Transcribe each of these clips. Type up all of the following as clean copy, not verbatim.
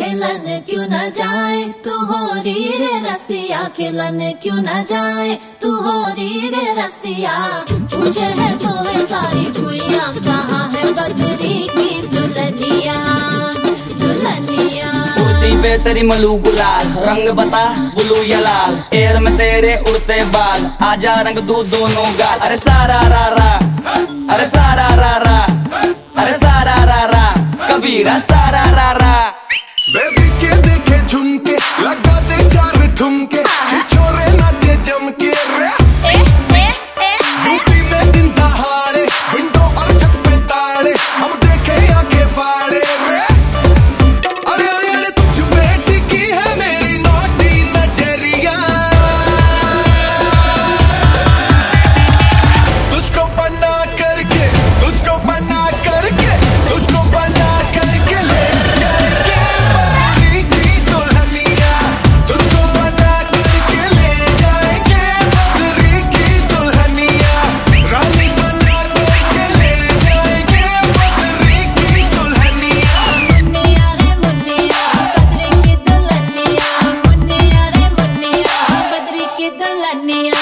खेलन क्यों न जाए तू हो री रे रसिया, खेलन क्यों न जाए तू हो री रे रसिया। पूछे है तो वे सारी कुइयां कहाँ है बदरी की दुल्हनिया, दुल्हनिया। कुर्ती पे तेरी मलू गुलाल, रंग बता ब्लू या लाल, एयर में तेरे उड़ते बाल, आजा रंग दू दोनों गाल। अरे सारा रा रा, अरे सारा रा रा, अरे सारा रा रा, कबीरा सारा रा रा। बेबी के देखे झुमके, लगा दे चार ठुमके, छोरे नाचे जम के रे। यूपी में दिन दहाड़े, विंडो और छत पे ताड़े, हम देखे आंखें फाड़े रे। अरे अरे अरे तुझ पे टिकी है मेरी नौटी नजरिया, तुझको बना करके, तुझको बना करके, तुझको बना करके ले जाएंगे बदरी की दुल्हनिया, तुझको बना करके ले जाएंगे बदरी की दुल्हनिया, रानी बना करके ले जाएंगे बदरी की दुल्हनिया। मुन्निया रे मुन्निया बदरी की दुल्हनिया, मुन्निया रे मुन्निया बदरी की दुल्हनिया।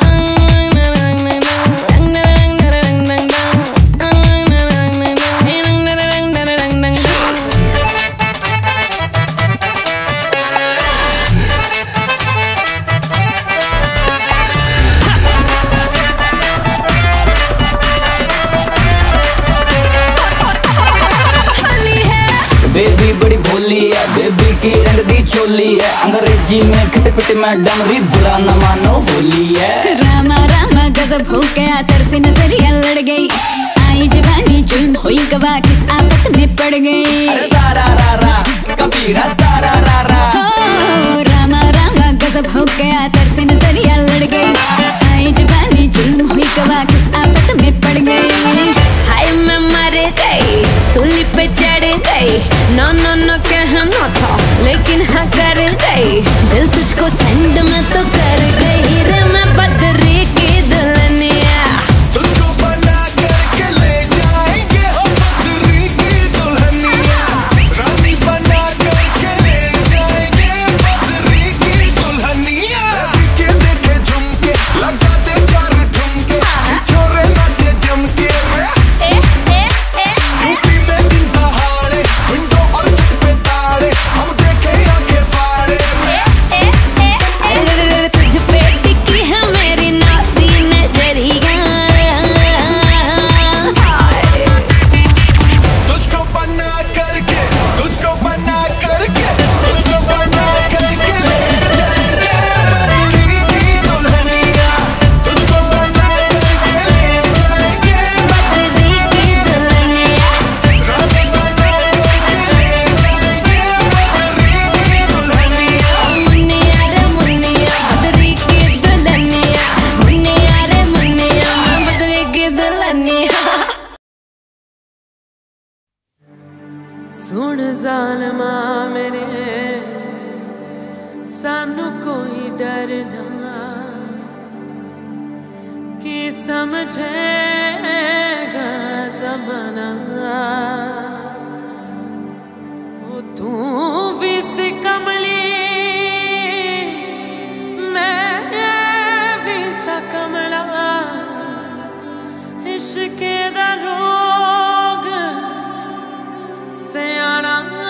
बेबी बड़ी भोली है, बेबी की रंग दी चोली है, अंग्रेजी में खट पिट में डमरी, बुरा न मानो होली है। रामा रामा गजब हो गया, तरसे नजरिया लड़ गई, आई जवानी जुल्म हुई गवा, किस आफत में पड़ गई। अरे सारा रा रा, कबीरा सारा रा रा। हो रामा रामा गजब हो गया, तरसे नजरिया लड़ गई, आई जवानी जुल्म हुई गवा, किस आफत में पड़ गई। हाय मैं मर गई, सूली पे चढ़ गई, नो नो नो कहना था लेकिन हाँ कर गई, दिल तुझको सेंड में तो कर गई रे मैं बदरी की दुल्हनिया, तुझको बना करके ले जाएंगे हो बदरी की दुल्हनिया, रानी बना करके ले जाएंगे बदरी की दुल्हनिया। बेबी के देखे झुमके, लगा दे चार ठुमके, छोरे नाचे जम के रे। यूपी में दिन दहाड़े, विंडो और छत पे ताड़े, हम देखे आंखें फाड़े रे। अरे तुझ पे टिकी है मेरी नाती नजरिया, तुझको बना करके, तुझको बना करके, तुझको बना करके ले जाएंगे बदरी की दुल्हनिया, तुझको बना करके ले जाएंगे बदरी की दुल्हनिया। रानी बना करके ले जाएंगे बदरी की दुल्हनिया। मुन्निया रे मुन्निया बदरी की दुल्हनिया, मुन्निया रे मुन्निया बदरी की दुल्हनिया। सुन जालमा मेरे, सानू कोई डर ना, कि समझेगा जमाना, वो तू भी सी कमली, मैं भी सा कमला, इश्क दा रोग सियाना,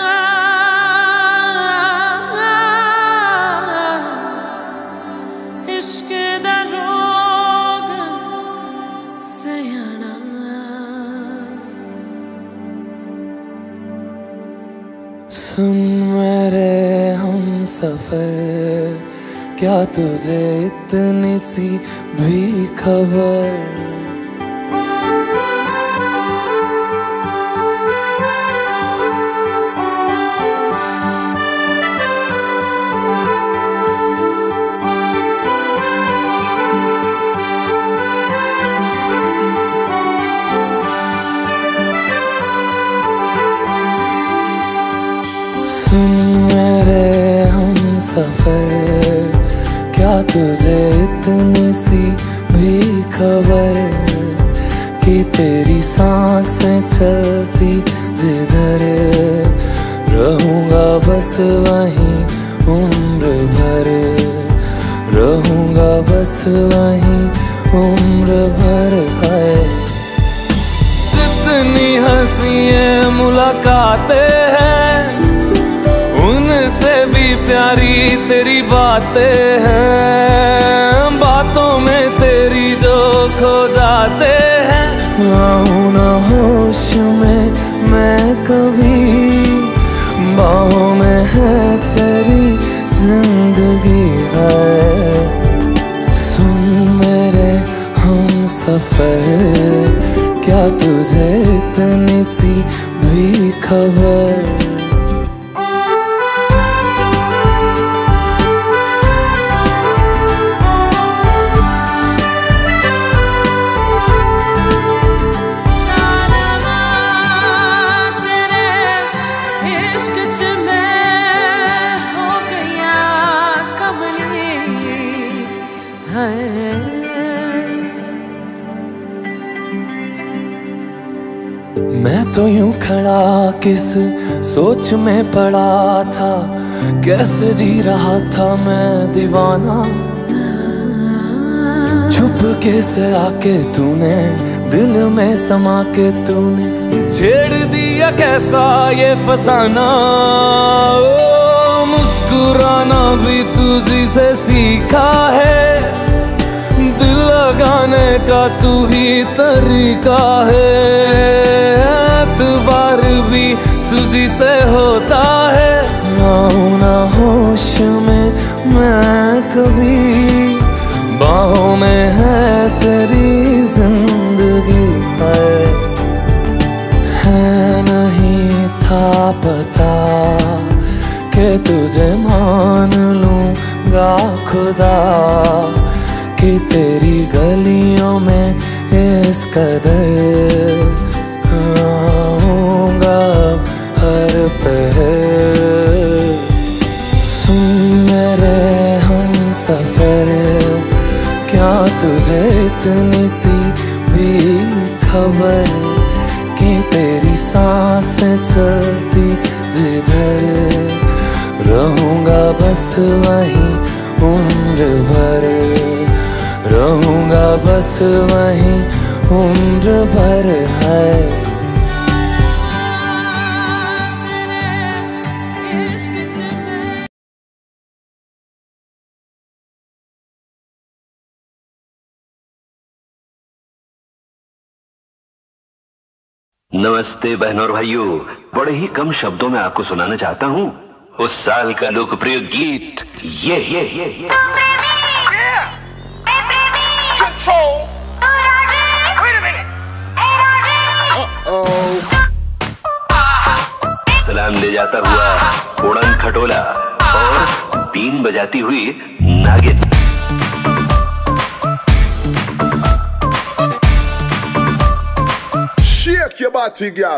इश्क दा रोग सियाना। सुन मेरे हम सफर, क्या तुझे इतनी सी भी खबर, सुन मेरे हम सफर, क्या तुझे इतनी सी भी खबर, कि तेरी सांसें चलती जिधर, रहूंगा बस वहीं उम्र भर, रहूंगा बस वहीं उम्र भर। है जितनी हंसियां मुलाकातें हैं, उनसे भी प्यारी तेरी बातें हैं। बातों में तेरी जो खो जाते हैं, आऊं ना होश में मैं कभी, बाहों में है तेरी जिंदगी है। सुन मेरे हम सफर, क्या तुझे इतनी सी भी खबर? मैं तो यूं खड़ा किस सोच में पड़ा था, कैसे जी रहा था मैं दीवाना। छुप के से आके तूने दिल में समा के तूने छेड़ दिया कैसा ये फसाना। ओ मुस्कुराना भी तुझी से सीखा है, दिल लगाने का तू ही तरीका है। एतबार भी तुझी से होता है, आऊं ना होश में मैं कभी, बाहों में है तेरी जिंदगी है नहीं था पता कि तुझे मान लूंगा खुदा, कि तेरी गलियों में इस कदर आऊंगा हर पहर। सुन मेरे हम सफर, क्या तुझे इतनी सी भी खबर, कि तेरी सांसें चलती जिधर, रहूंगा बस वहीं उम्र भर, रहूंगा बस वहीं उम्र भर। है नमस्ते बहनों और भाइयों, बड़े ही कम शब्दों में आपको सुनाना चाहता हूँ उस साल का लोकप्रिय गीत ये। सलाम ले जाता हुआ उड़न खटोला और बीन बजाती हुई नागिन। Shake your body, girl.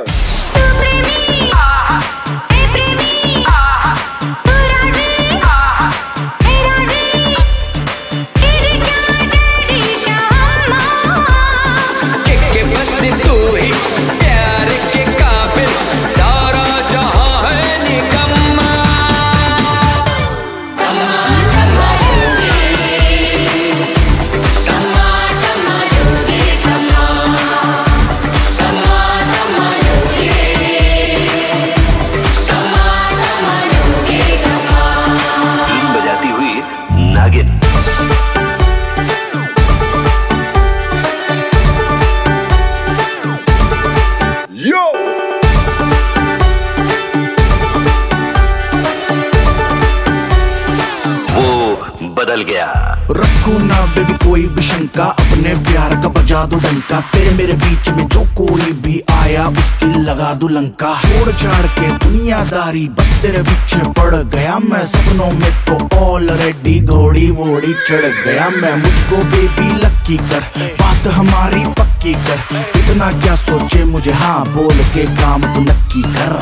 बदल गया। रखो ना बेबी कोई भी शंका, अपने प्यार का बजा दो डंका। तेरे मेरे बीच में जो कोई भी आया उसकी लगा दो लंका। छोड़ छाड़ के दुनियादारी बस तेरे पीछे पड़ गया मैं। सपनों में तो ऑलरेडी घोड़ी वोड़ी चढ़ गया मैं। मुझको बेबी लक्की कर, बात हमारी पक्की कर। इतना क्या सोचे मुझे हाँ बोल के काम तो नक्की कर।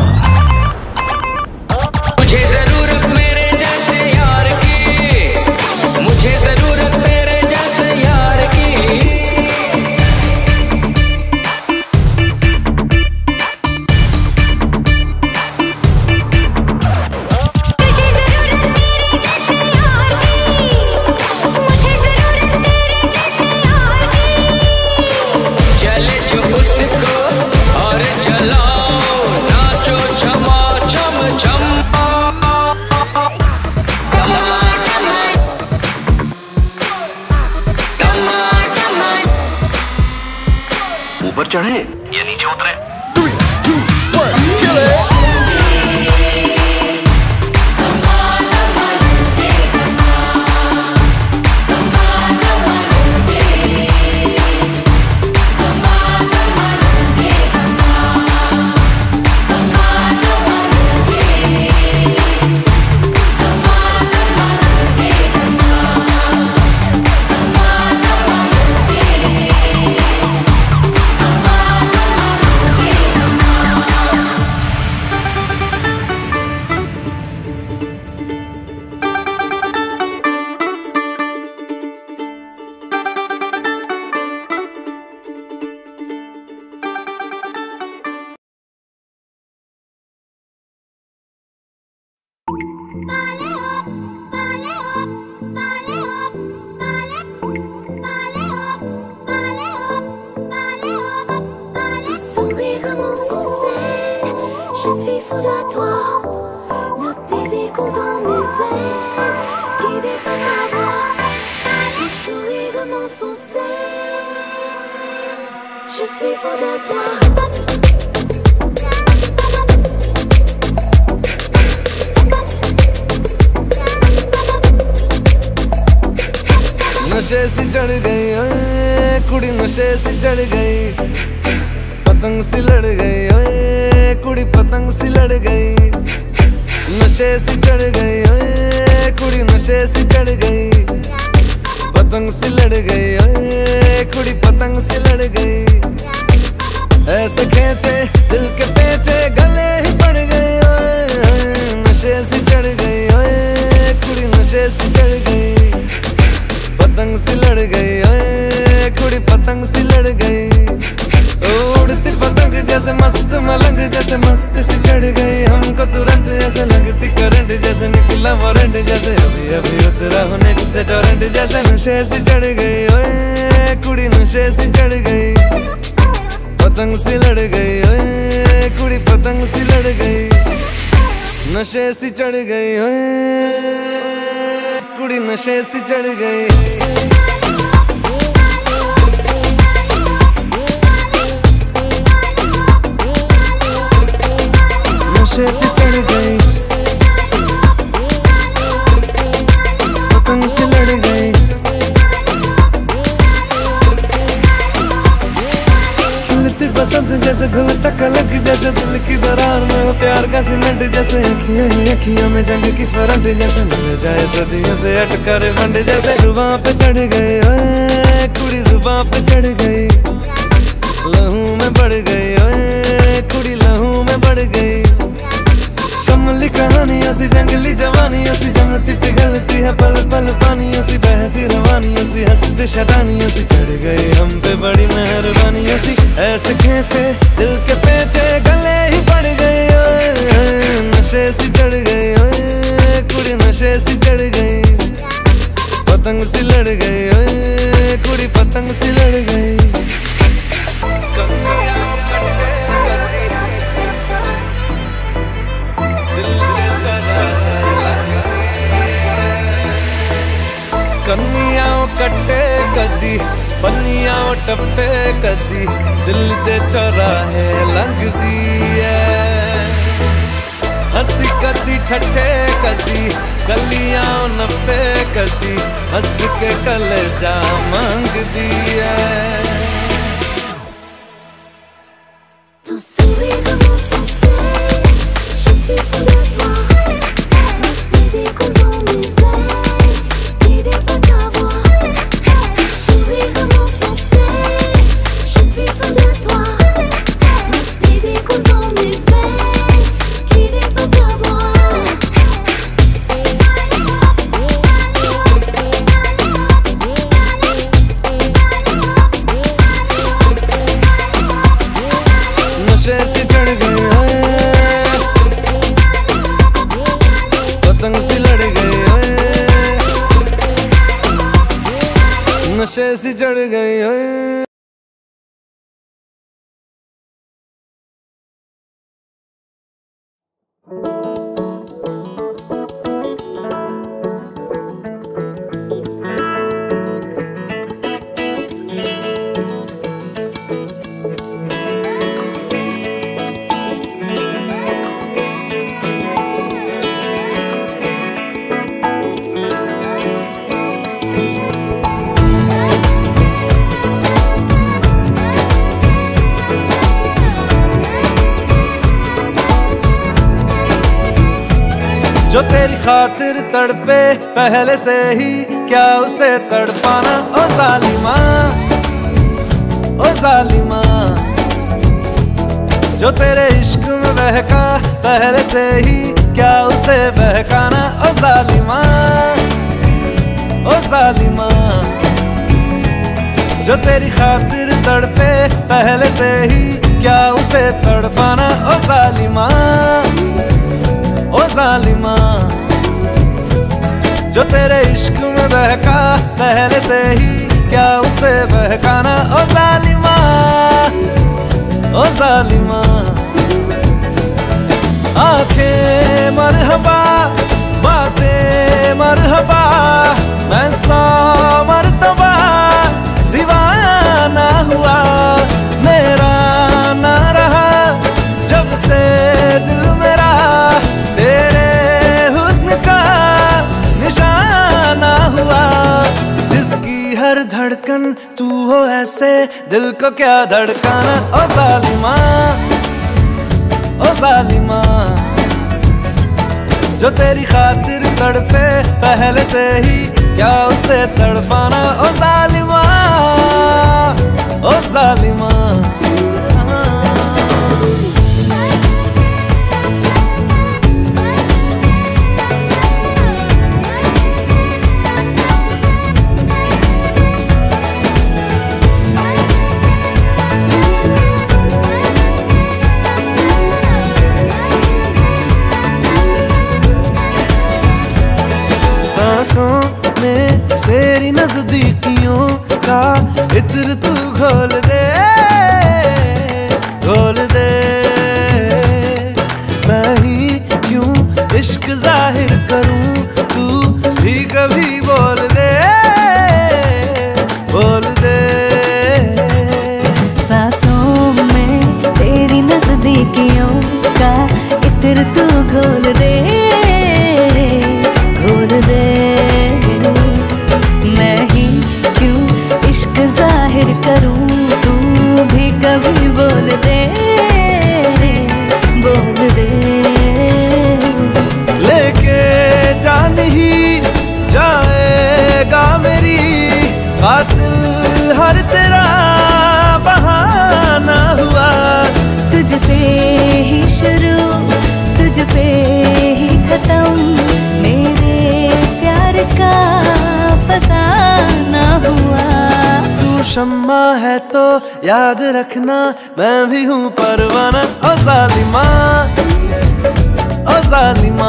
मुझे जरूरत मेरे जैसे यार की, मुझे जरूरत मेरे जैसे यार की। चढ़े या नीचे उतरे। 3, 2, 1, kill it! Je suis fou de toi, le désir coule dans mes veines, guidé par ta voix, le sourire de mon sourcil. Je suis fou de toi. नशे सी चढ़ गई ओए कुड़ी, नशे सी चढ़ गई, पतंग सी लड़ गई ओए कुड़ी, पतंग सी लड़ गई। नशे सी चढ़ गई ओए कुड़ी, नशे सी चढ़ गई, पतंग सी लड़ गई ओए कुड़ी, पतंग सी लड़ गई। ऐसे खेचे दिल के पेचे गले ही पड़ गई ओए, नशे सी चढ़ गई ओए कुड़ी, नशे सी चढ़ गई, पतंग सी लड़ गई ओए कुड़ी, पतंग सी लड़ गई। उड़ती पतंग जैसे मस्त मलंग, जैसे मस्त सी चढ़ गई हमको तुरंत, जैसे लगती करंट, जैसे निकला वारंट, जैसे अभी अभी उतरा होने से टोरेंट, जैसे नशे सी चढ़ गई ओए कुड़ी, नशे सी चढ़ गई, पतंग सी लड़ गई ओए कुड़ी, पतंग सी लड़ गई। नशे सी चढ़ गई ओए कुड़ी, नशे सी चढ़ गई। नशे से चढ़ गई, पतंग से लड़ गई। खिलती बसंत जैसे धुल तक अलग, जैसे दिल की दरार में वो प्यार का सीमेंट, जैसे अखियों ही अखियों में जंग की फरंट, जैसे मिल जाए सदियों से अटका रे फंड, जैसे जुबां पे चढ़ गई ओए कुड़ी, जुबां पे चढ़ गई, लहू में बढ़ गई ओए कुड़ी, लहू में बढ़ गई। कमली कहानियों सी जंगली जवानियों सी, जमती पिघलती है पल पल पानियों सी, बहती रवानियों सी, हंसती शैतानियों सी, चढ़ गई हम पे बड़ी मेहरबानियों सी। ऐसे खेचे दिल के पेचे गले ही पड़ गई ओए, नशे सी चढ़ गई ओए कुड़ी, नशे सी चढ़ गई, पतंग सी लड़ गई ओए कुड़ी, पतंग सी लड़ गई। कन्नियां कट्टे कदी, बन्नियां टप्पे कदी, दिल दे चौराहे लंघदी है। हंसी कदी ठट्ठे कदी, गलियां नप्पे कदी, हंस के कलेजा मांगदी है। Ton sourire de mon sourcil, je suis fou de toi, le désir coule dans mes veines, guidé par ta voix. Ton sourire de mon sourcil, je suis fou de toi, le désir coule dans mes veines, guidé par ta voix. नशे से चढ़ गई ओए, पतंग सी लड़ गई ओए, नशे से चढ़ गई ओए। जो तेरी खातिर तड़पे पहले से ही, क्या उसे तड़पाना? ओ जालिमा, ओ जालिमा। जो तेरे इश्क में बहका पहले से ही, क्या उसे बहकाना? ओ जालिमा, ओ जालिमा। जो तेरी खातिर तड़पे पहले से ही, क्या उसे तड़पाना? ओ जालिमा, ओ जालिमा। जो तेरे इश्क में बहका पहले से ही, क्या उसे बहकाना? ओ जालिमा, ओ जालिमा। आंखें मरहबा, बातें मरहबा, मैं 100 मरतबा दीवाना हुआ। मेरा ना रहा जब से दिल मेरा, तेरे हुस्न का निशाना हुआ। जिसकी हर धड़कन तू हो ऐसे, दिल को क्या धड़काना? ओ जालिमा, ओ जालिमा। जो तेरी खातिर तड़पे पहले से ही, क्या उसे तड़पाना? ओ जालिमा, ओ जालिमा। सांसों में तेरी नजदीकियों का इत्र तू घोल दे, घोल दे। मैं ही क्यों इश्क जाहिर करूं, तू भी कभी बोल दे, बोल दे। सांसों में तेरी नजदीकियों का इत्र तू घोल दे, घोल दे। मैं ही क्यों इश्क जाहिर करूं, तू भी कभी बोल दे, बोल दे। लेके जान ही जाएगा मेरी, कातिल हर तेरा बहाना हुआ। तुझसे ही शुरू, तुझ पे ही खत्म, मेरे प्यार का फसाना हुआ। तू शम्मा है तो याद रखना, मैं भी हूँ परवाना। ओ जालिमा, ओ जालिमा।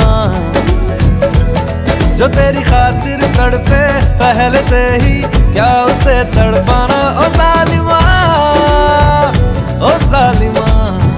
जो तेरी खातिर तड़पे पहले से ही, क्या उसे तड़पाना? ओ जालिमा, ओ जालिमा।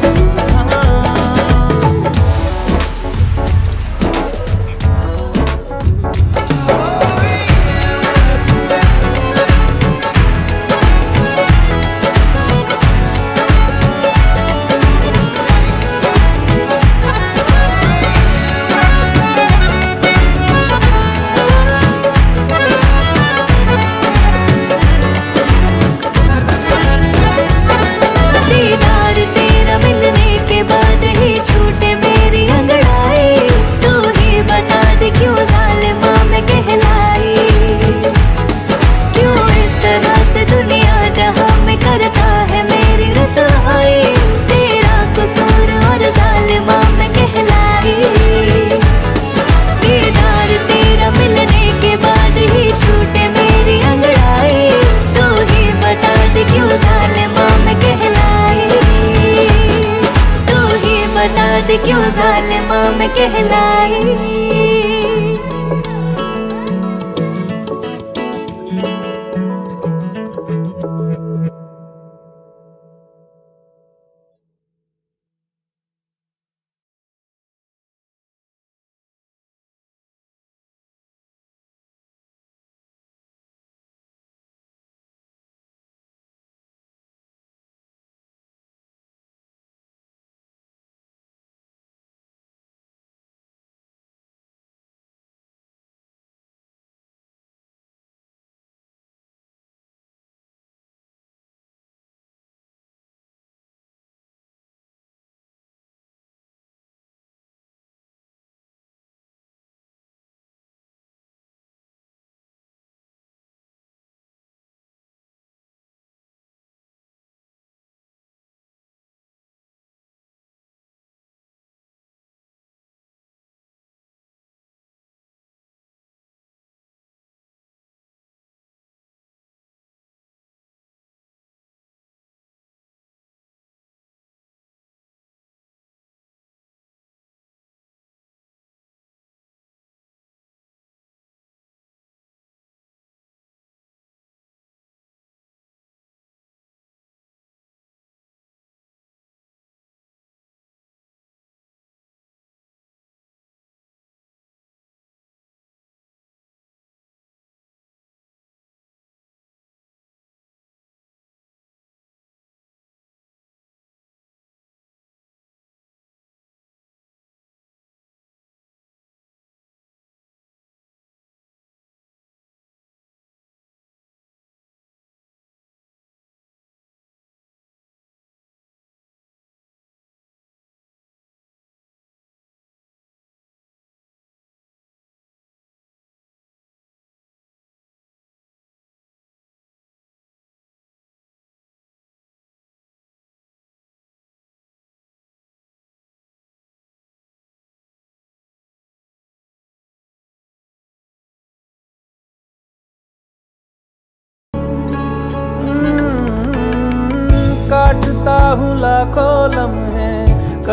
क्यों जालिमा मैं कहलाई।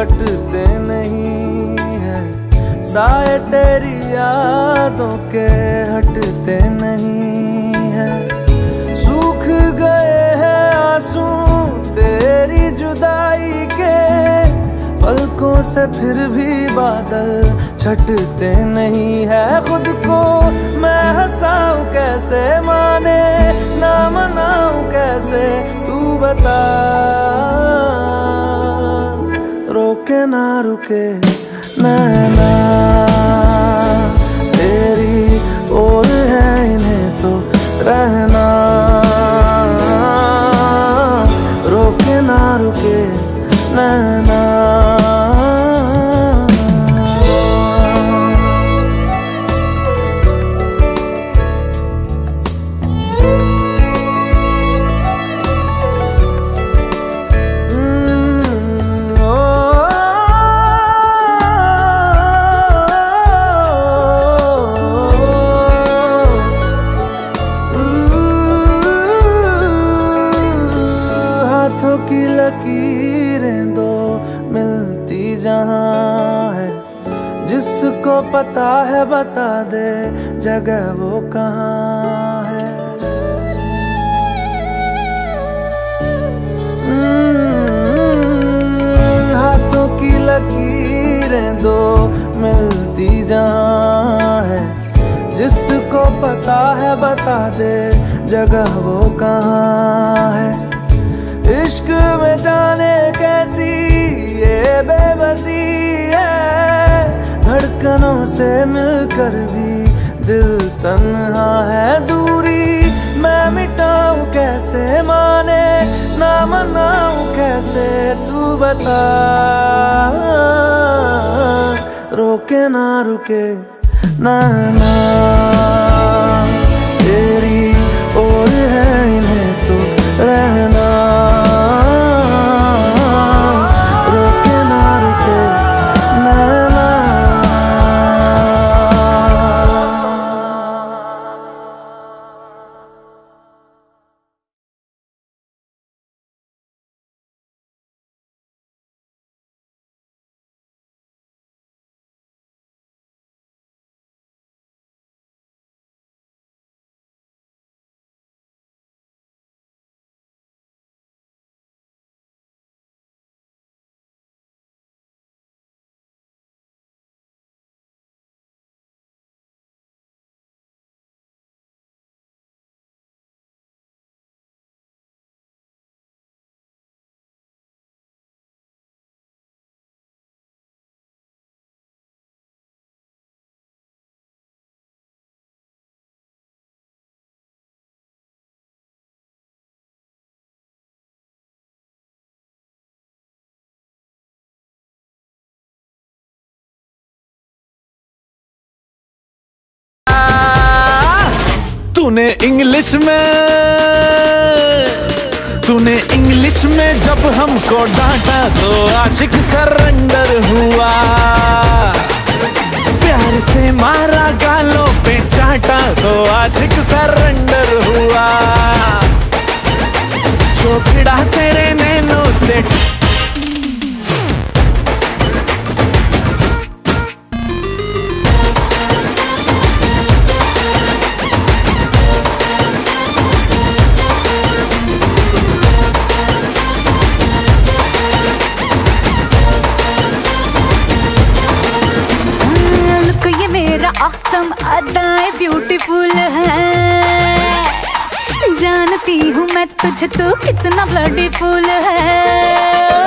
कटते नहीं है, साए तेरी यादों के हटते नहीं है। सूख गए हैं आंसू तेरी जुदाई के, पलकों से फिर भी बादल छटते नहीं है। खुद को मैं हंसाऊं कैसे, माने ना मनाऊं कैसे, तू बता। रोके ना रुके नैना तेरी ओर है, इन्हें तो रहना। रोके ना रुके नैना। हाथों की लकीरें दो मिलती जहां है, जिसको पता है बता दे जगह वो कहाँ है। हाथों की लकीरें दो मिलती जहां है, जिसको पता है बता दे जगह वो कहाँ है। इश्क में जाने कैसी ये बेबसी है, धड़कनों से मिलकर भी दिल तन्हा है। दूरी मैं मिटाऊं कैसे, माने ना मनाऊं कैसे, तू बता। रोके ना रुके नैना तेरी ओर है, इन्हें तो रहना। रोके ना रुके नैना। तूने इंग्लिश में जब हमको डांटा तो आशिक सरेंडर हुआ। प्यार से मारा गालों पे चाटा तो आशिक सरेंडर हुआ। जो भिड़ा तेरे नैनों से ऑसम अदाएं ब्यूटीफुल है, जानती हूँ मैं तुझे तो कितना ब्लडीफुल है।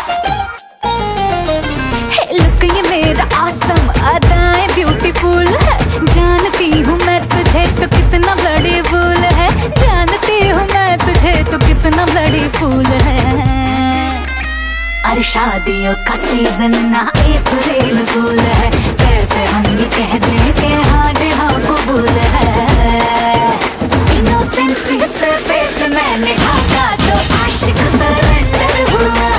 लुक ये मेरा ऑसम अदाएं ब्यूटीफुल है, जानती हूँ मैं तुझे तो कितना ब्लडीफुल है। जानती हूँ मैं तुझे तो कितना ब्लडीफुल है। अरे शादियों का सीजन ना अप्रैल फूल है, कैसे हम ये कह दें कि हाँ जी हाँ कबूल है। इनोसेंसी से फेस मैंने ढाका तो आशिक सरेंडर हुआ।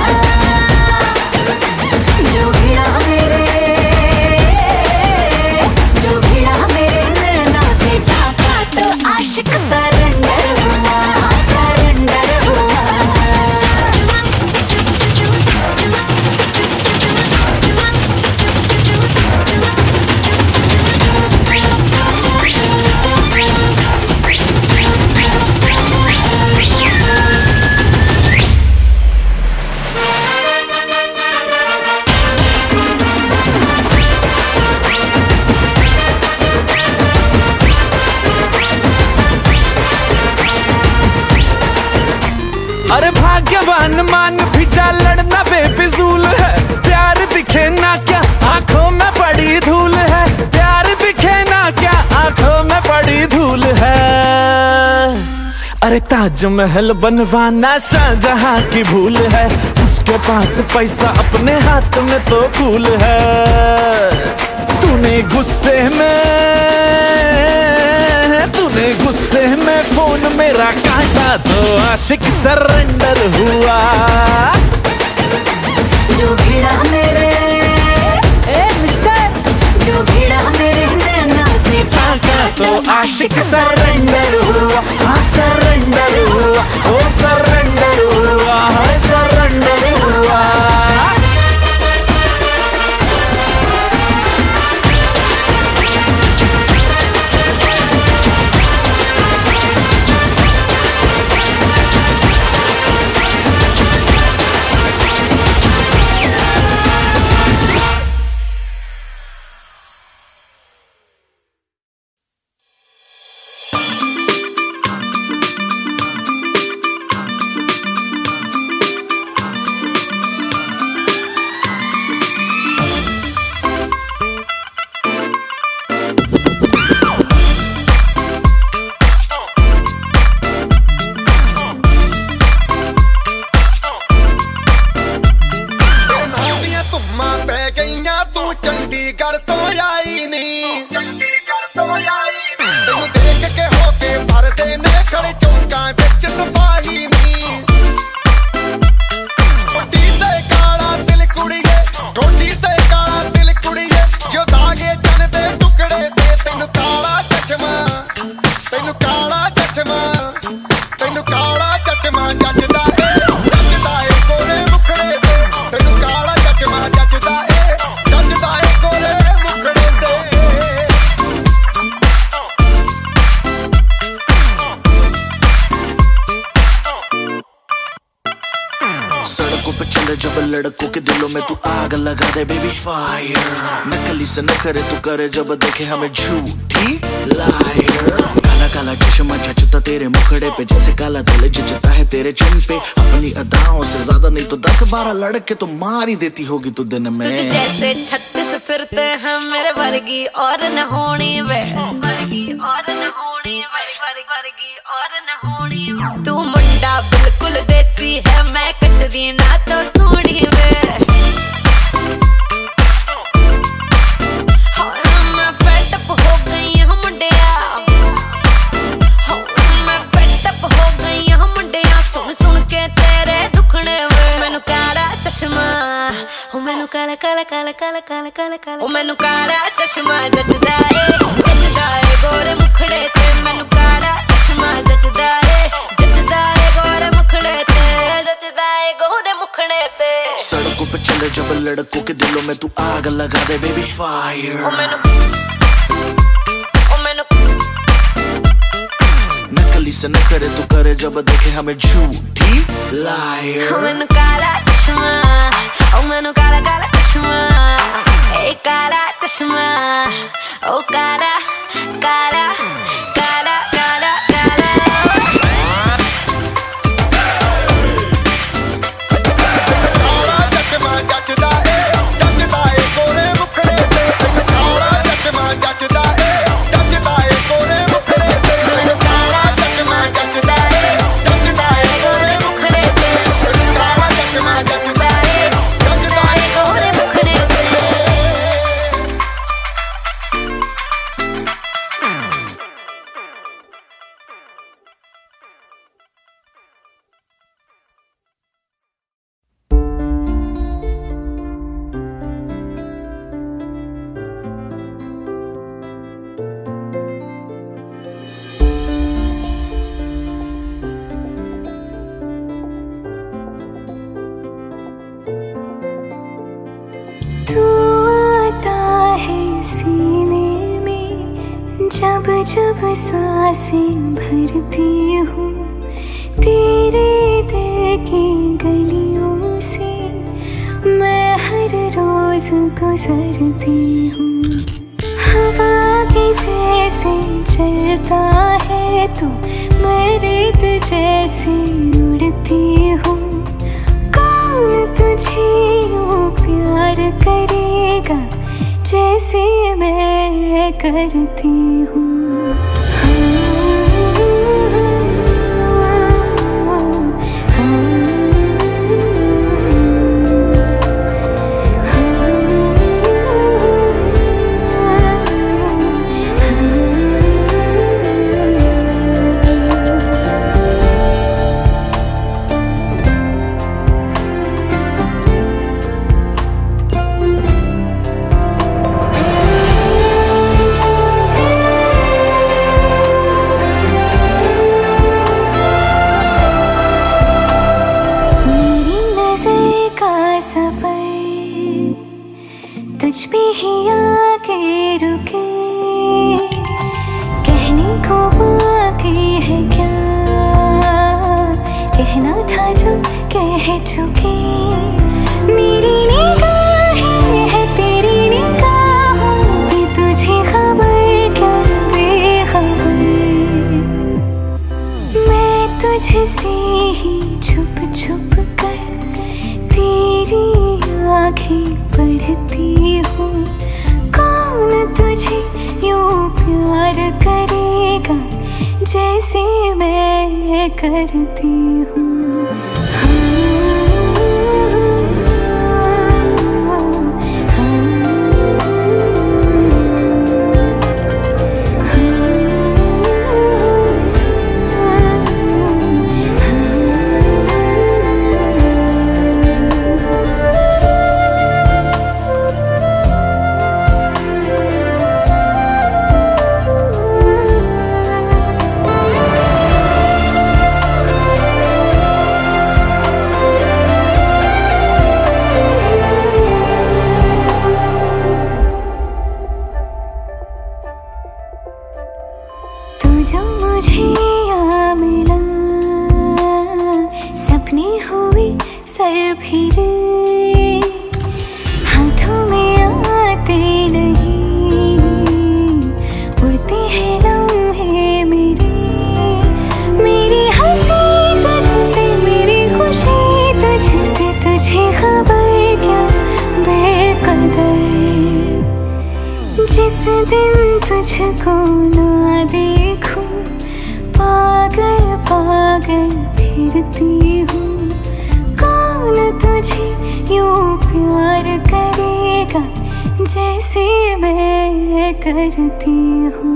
जो भिड़ा मेरे नैनों से ढाका तो आशिक सरेंडर हुआ, सरेंडर हुआ। बहन मान भी जा, लड़ना बेफिजूल है। प्यार दिखे ना क्या आंखों में पड़ी धूल है, प्यार दिखे ना क्या आंखों में पड़ी धूल है। अरे ताजमहल बनवाना शाहजहां की भूल है, उसके पास पैसा अपने हाथ में तो फूल है। तूने गुस्से में फोन मेरा काटा तो आशिक सरेंडर हुआ। जो भिड़ा मेरे मिस्टर, जो भिड़ा मेरे नैना से काटा तो आशिक सरेंडर हुआ। हाँ सरेंडर हुआ, ओ सरेंडर हुआ, हाँ सरेंडर हुआ। लड़कों के दिलों में तू आग लगा दे बेबी फायर, नकली से न करे तू करे जब देखे हमें झूठी लायर। काला काला चश्मा जचता तेरे मुखड़े पे, जैसे काला दिल जचता है तेरे चिन पे। अपनी अदाओं से ज्यादा नहीं तो 10-12 लड़के तो मार ही देती होगी तू दिन में। तुझे जैसे 36 फिरते हैं मेरे वर्गी और न होनी वे, वर्गी और न होनी वे, वर्गी और न होनी। तू मुंडा बिल्कुल देसी है, मैं कटरीना तो सोनी वे। मैं फेड अप हो गई हूँ मुंडिया, मैं फेड अप हो गई हूँ मुंडिया, सुन सुन के तेरे दुखने वे। मैनू काला चश्मा, मैनू काला काला काला काला काला काला काला, मैनू काला चश्मा जचदा है गोरे मुखड़े ते। मैनू काला चश्मा जचदा है गोरे मुखड़े ते, जचदा है गोरे मुखड़े ते। सड़कों पे चले जब लड़कों के दिलों में तू आग लगा दे बेबी फायर। नकली से न करे तू करे जब देखे हमें झूठी लायर। मैनू काला चश्मा, मैनू काला काला चश्मा, ए काला चश्मा, ओ काला काला काला काला काला। काला चश्मा जचदा है गोरे मुखड़े ते, काला चश्मा जचदा है गोरे मुखड़े ते। काला चश्मा जचदा है गोरे मुखड़े ते, काला चश्मा जचदा है गोरे मुखड़े ते। तू आता है सीने में जब जब सांसें भरती हूँ, तेरे दिल की गलियों से मैं हर रोज गुजरती हूँ। हवा के जैसे चलता है तू, मैं रेत जैसे उड़ती हूँ। तुझे यूं प्यार करेगा जैसे मैं करती हूँ। तुझ पे ही आके रुके, कहने को बाकी है क्या, कहना था जो कह चुके। मेरी निगाहें है तेरी निगाहों पे, तुझे खबर क्या बेखबर। मैं तुझसे ही छुप छुप कर तेरी आँखें पढ़ती हूँ। कौन तुझे यूं प्यार करेगा जैसे मैं करती हूँ। जो मुझे यहाँ मिला, सपने हुए सर फिरे, हाथों में आते नहीं, उड़ते हैं लम्हे मेरे। मेरी हंसी तुझसे, मेरी खुशी तुझसे, तुझे खबर क्या बेकदर। जिस दिन तुझको ना देखूं, पागल पागल फिरती हूँ। कौन तुझे यूं प्यार करेगा जैसे मैं करती हूँ।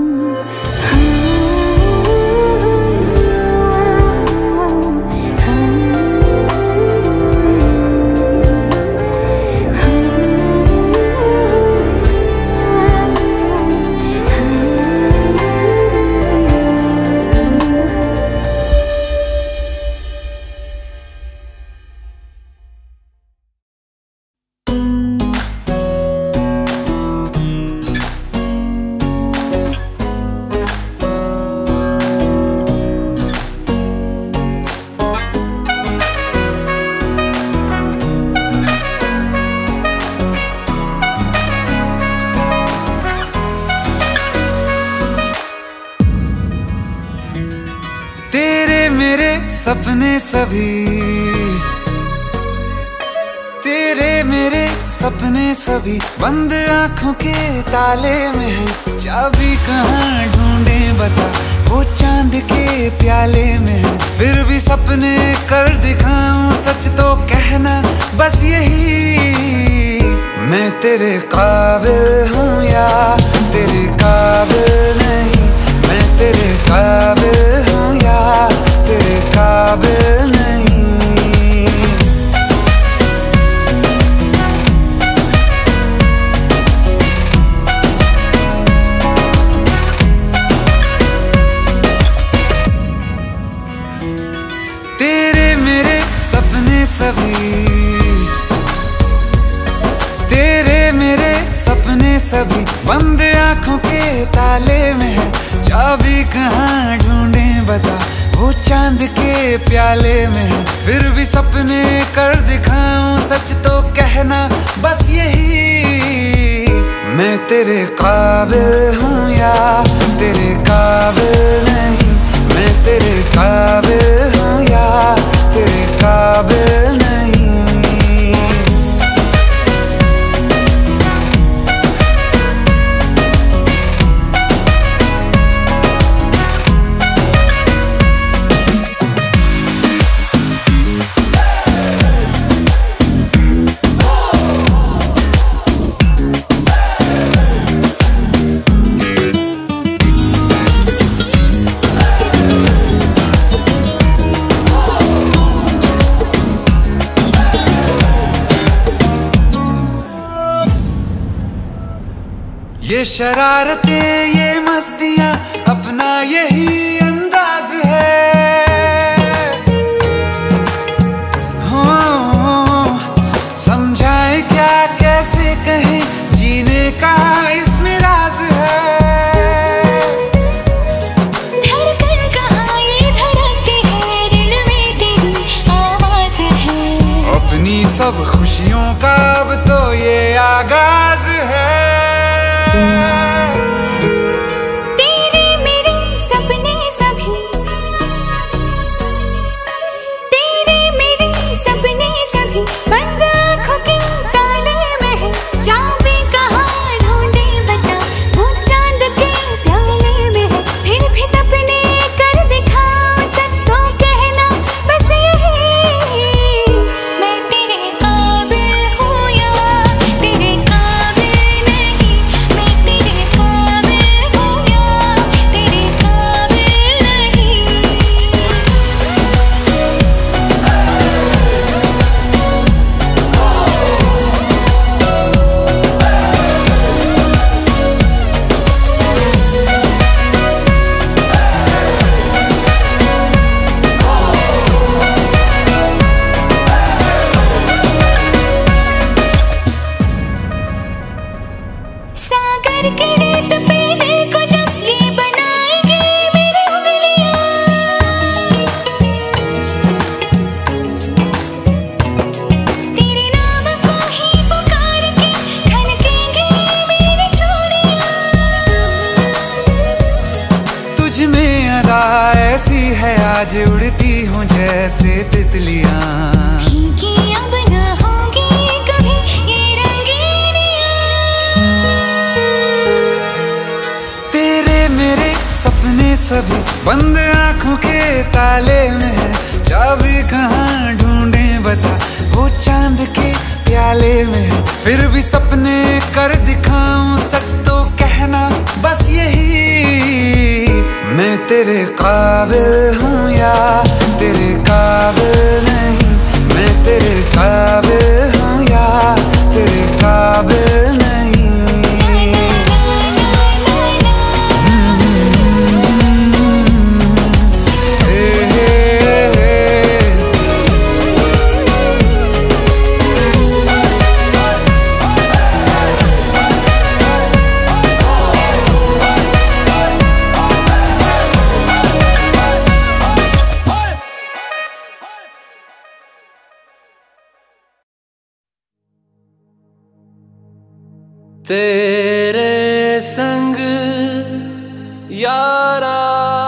सपने सभी तेरे मेरे सपने सभी बंद आंखों के ताले में है। चाबी कहाँ ढूंढे बता, वो चांद के प्याले में है। फिर भी सपने कर दिखाऊं, सच तो कहना बस यही। मैं तेरे काबिल हूँ या तेरे काबिल नहीं, मैं तेरे काबिल हूँ या तेरे काबिल नहीं। तेरे मेरे सपने सभी, तेरे मेरे सपने सभी बंद आंखों के ताले में है। चाबी कहाँ ढूंढे बता, वो चांद के प्याले में है। फिर भी सपने कर दिखाऊं, सच तो कहना बस यही। मैं तेरे काबिल हूँ या तेरे काबिल नहीं, मैं तेरे काबिल हूँ या तेरे काबिल नहीं। शरारतें ये मस्तियां अपना यही अंदाज है। हो समझाए क्या कैसे कहें, जीने का इसमें राज है। धड़कन कहाँ ये धड़कती है, दिल में तेरी आवाज है। अपनी सब खुशियों का अब तो ये आगाज है। तेरे मेरे सपने सभी, तेरे मेरे सपने सभी बंद आँखों के ताले में है। चाबी कहाँ ढूंढे बता, वो चांद के प्याले में है। फिर भी सपने कर दिखाओ, सच तो कहना बस यही। मैं तेरे काबिल हूँ या तेरे काबिल नहीं, मैं तेरे काबिल हूँ या तेरे काबिल नहीं। सागर के रेत पे दिल को जब ये बनाएंगे मेरी उंगलियां, तेरे नाम को ही पुकार के खनकेंगे मेरी चूड़ियां। तुझ में अदा ऐसी है आज उड़ती हूँ जैसे तितलियां। फीकी अब न होंगी कभी ये रंगीनियां। तेरे मेरे सपने सभी बंद आँखों के ताले में है। चाबी कहाँ ढूंढे बता, वो चांद के प्याले में है। फिर भी सपने कर दिखाऊं, सच तो कहना बस यही। मैं तेरे काबिल हूँ या तेरे काबिल नहीं, मैं तेरे काबिल हूँ या तेरे काबिल नहीं। तेरे संग यारा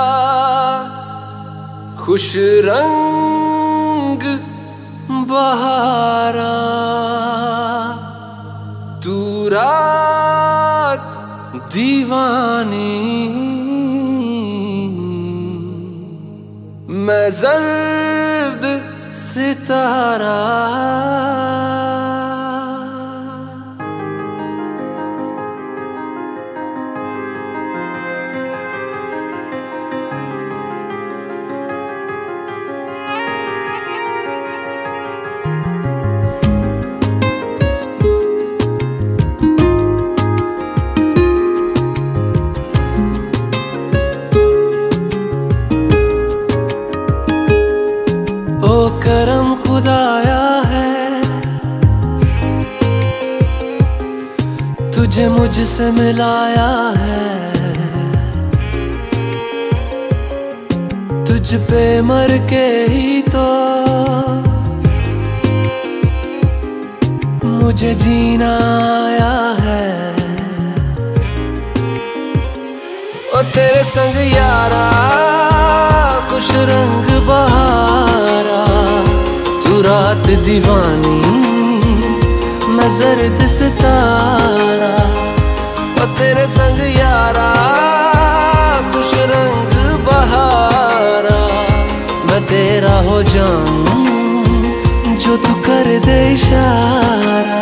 खुश रंग बहारा, तू रात दीवानी, मैं जर्द सितारा। करम खुदाया है, तुझे मुझसे मिलाया है। तुझ पे मर के ही तो मुझे जीना आया है। ओ तेरे संग यारा खुश रंग बहारा, तू रात दीवानी, मैं जर्द सितारा। ओ तेरे संग यारा खुश रंग बहारा, मैं तेरा हो जाऊं जो तू कर दे इशारा।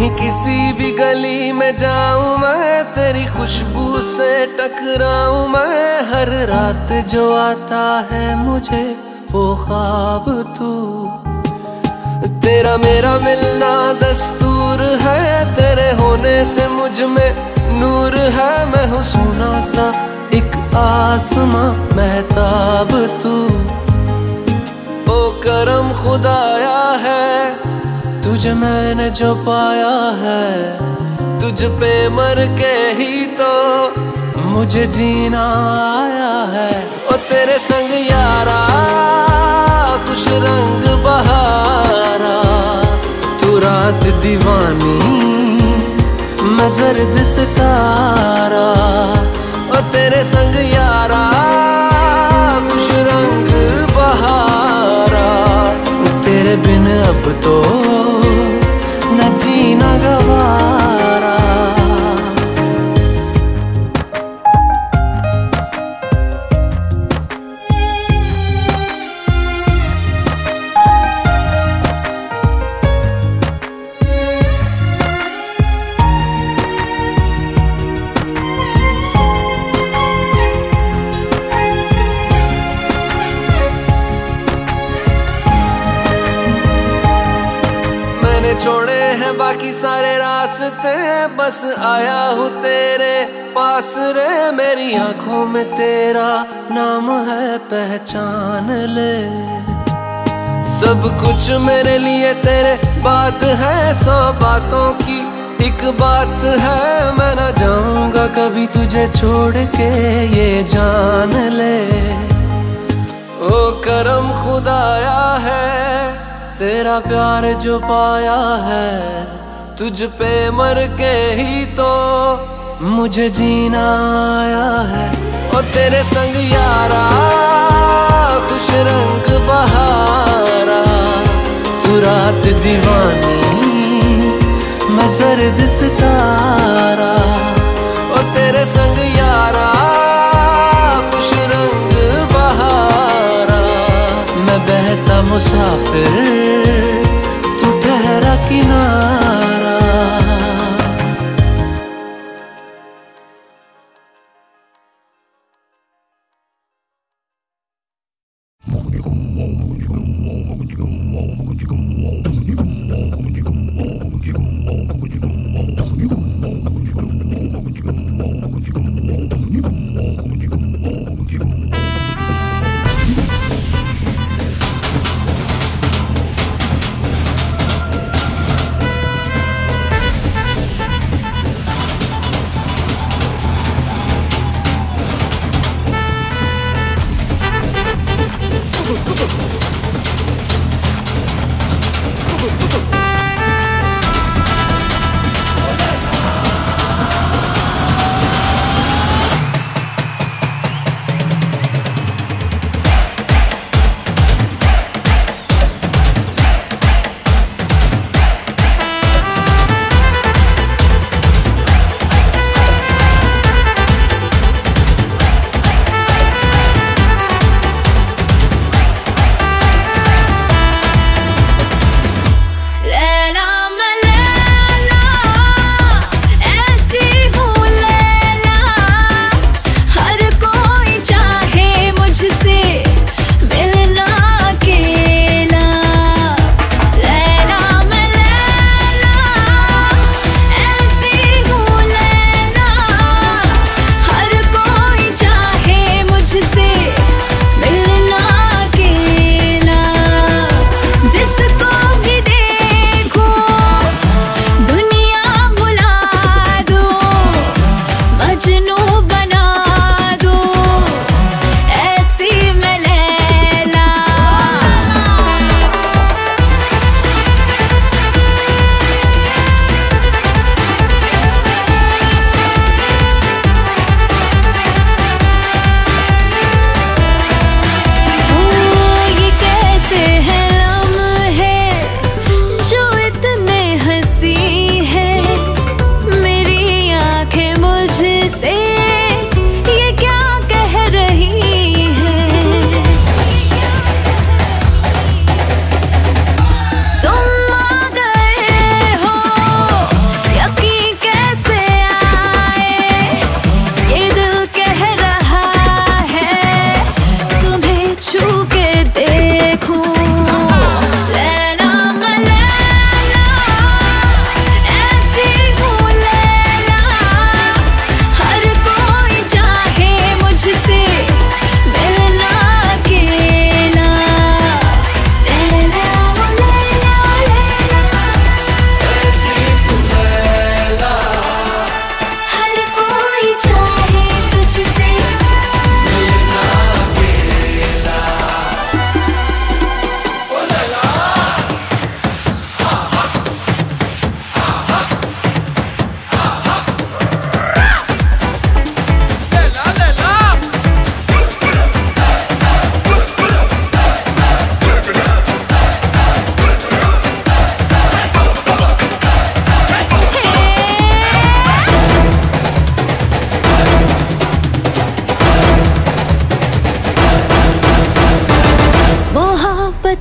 कहीं किसी भी गली में जाऊं मैं, तेरी खुशबू से टकराऊं मैं। हर रात जो आता है मुझे वो ख्वाब तू, तेरा मेरा मिलना दस्तूर है। तेरे होने से मुझ में नूर है। मैं हूँ सोना सा एक आसमां महताब तू। ओ करम खुदाया है तुझे मैंने जो पाया है, तुझ पे मर के ही तो मुझे जीना आया है। ओ तेरे संग यारा खुश रंग बहारा, तू रात दीवानी मैं जर्द सितारा। ओ तेरे संग यारा खुश रंग बहारा, तेरे बिन अब तो न जीना गवारा। छोड़े हैं बाकी सारे रास्ते, बस आया हूँ तेरे पास रे। मेरी आंखों में तेरा नाम है पहचान ले। सब कुछ मेरे लिए तेरे बात है, 100 बातों की एक बात है। मैं ना जाऊंगा कभी तुझे छोड़ के ये जान ले। ओ करम खुदाया है तेरा प्यार जो पाया है, तुझ पे मर के ही तो मुझे जीना आया है। ओ तेरे संग यारा खुश रंग बहारा, तू रात दीवानी मैं जर्द सितारा। ओ तेरे संग यारा खुश रंग बहारा, मैं बहता मुसाफिर तू ठहरा किनारा।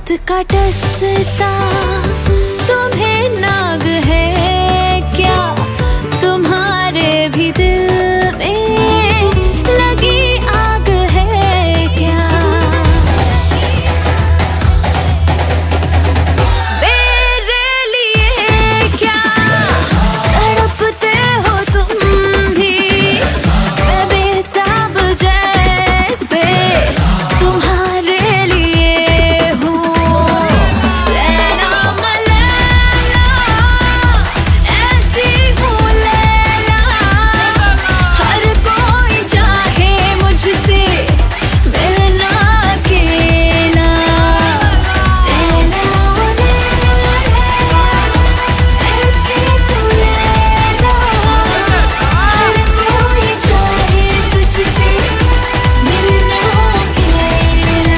रात का टसता तुम्हें नाग है क्या? तुम्हारे भी दिल में लगी आग है क्या? मेरे लिए क्या तड़पते हो तुम भी? मैं बेताब जैसे तुम्हारे लिए हूँ। लैला मलैला ऐसी हूँ लैला, हर कोई चाहे मुझसे मिलना अकेला। लैला मलैला ऐसी हूँ लैला, हर कोई चाहे तुझसे मिलना अकेला।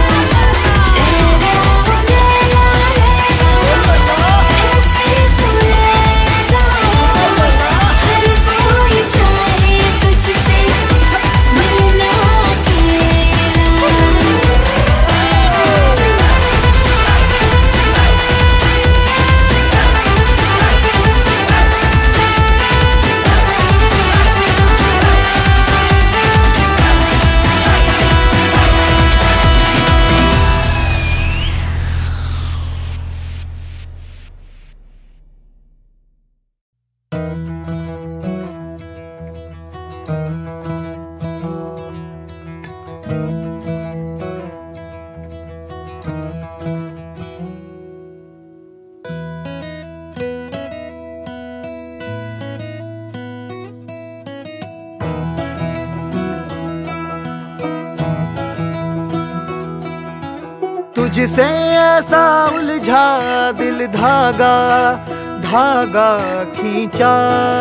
तुझसे ऐसा उलझा दिल धागा धागा खींचा।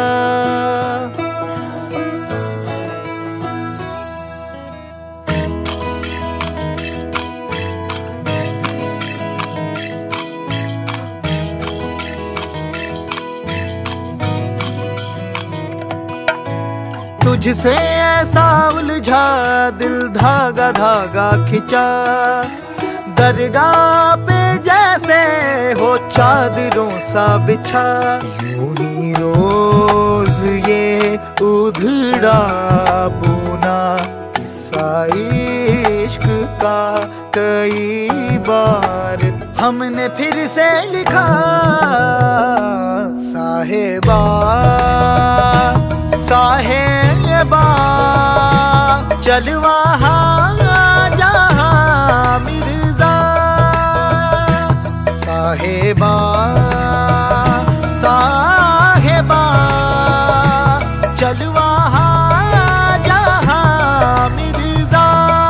तुझसे ऐसा उलझा दिल धागा धागा खींचा। दरगाह पे जैसे हो चादरों सा बिछा। यूं ही रोज ये उधड़ा बुना किस्सा इश्क का कई बार हमने फिर से लिखा। साहिबा साहिबा चल वहाँ जहाँ मिर्जा। साहिबा साहिबा चल वहाँ जहाँ मिर्जा।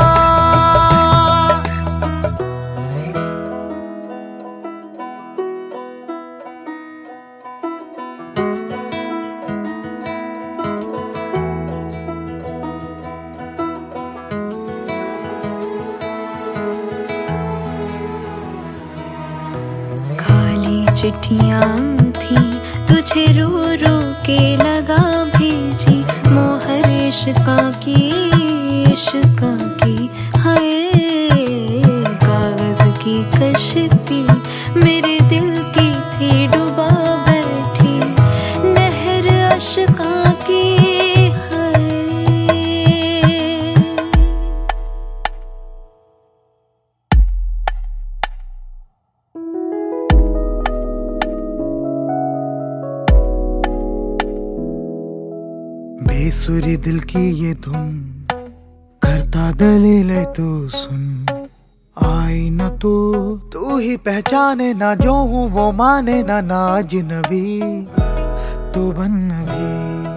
चिट्ठियाँ थी तुझे रो रो के लगा भेजी। मोहर इश्का की हाय कागज की कश्ती मेरे दिल की थी डुबा बैठी। नहर अश्का की बेसुरी दिल की ये धुन करता दलील तू सुन। आई न तू ही पहचाने ना जो हूँ वो माने ना अजनबी तू बन भी।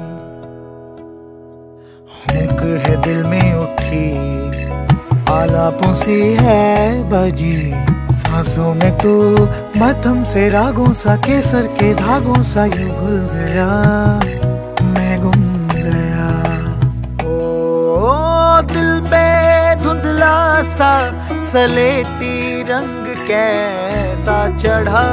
हुक है दिल में उठी आलापों सी है बजी। सांसों में तू मध्यम से रागों सा केसर के धागों सा यूं घुल गया मैं गुम गया। ओ दिल पे धुंधला सा सलेटी रंग कैसा चढ़ा।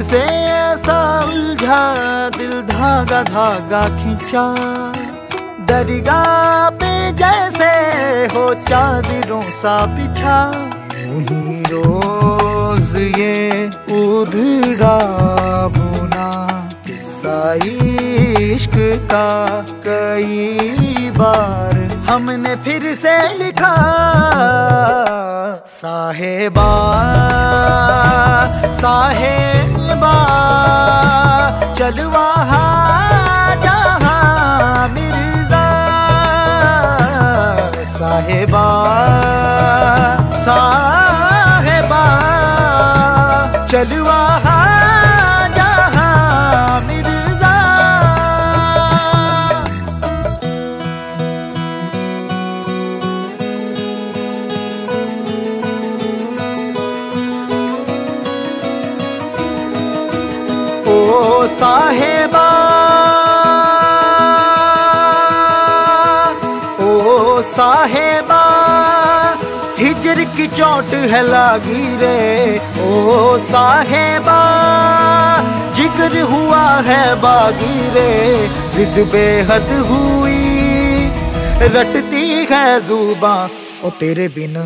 से ऐसा उलझा दिल धागा धागा खींचा, दरगाह पे जैसे हो चादरों सा बिछा। यूं ही रोज ये उधड़ा बुना किस्सा इश्क का कई बार हमने फिर से लिखा। साहेबा साहेबा चल वहाँ जहाँ मिर्जा, साहेबा साहेबा चल वहाँ जहाँ मिर्जा। ओ साहेबा ओ साहेबा हिजर की चोट है लागी रे। ओ साहेबा जिगर हुआ है बागी रे, जिद बेहद हुई रटती है जुबां। ओ तेरे बिन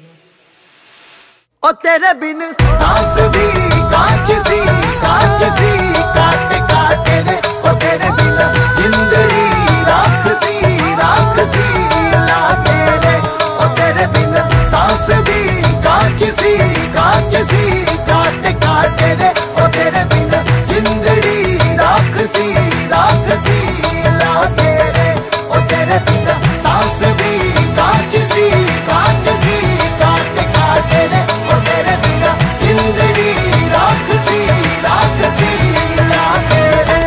सांस भी कांच सी काट काटे रे। ओ तेरे बिन जिंदड़ी राख सी लागे रे। ओ तेरे बिन सांस भी कांच सी काटे रे। ओ तेरे बिन जिंदड़ी राख सी लागे रे। ओ तेरे बिन सांस भी कांच सी काटे रे। ओ तेरे बिन जिंदड़ी राख सी लागे रे।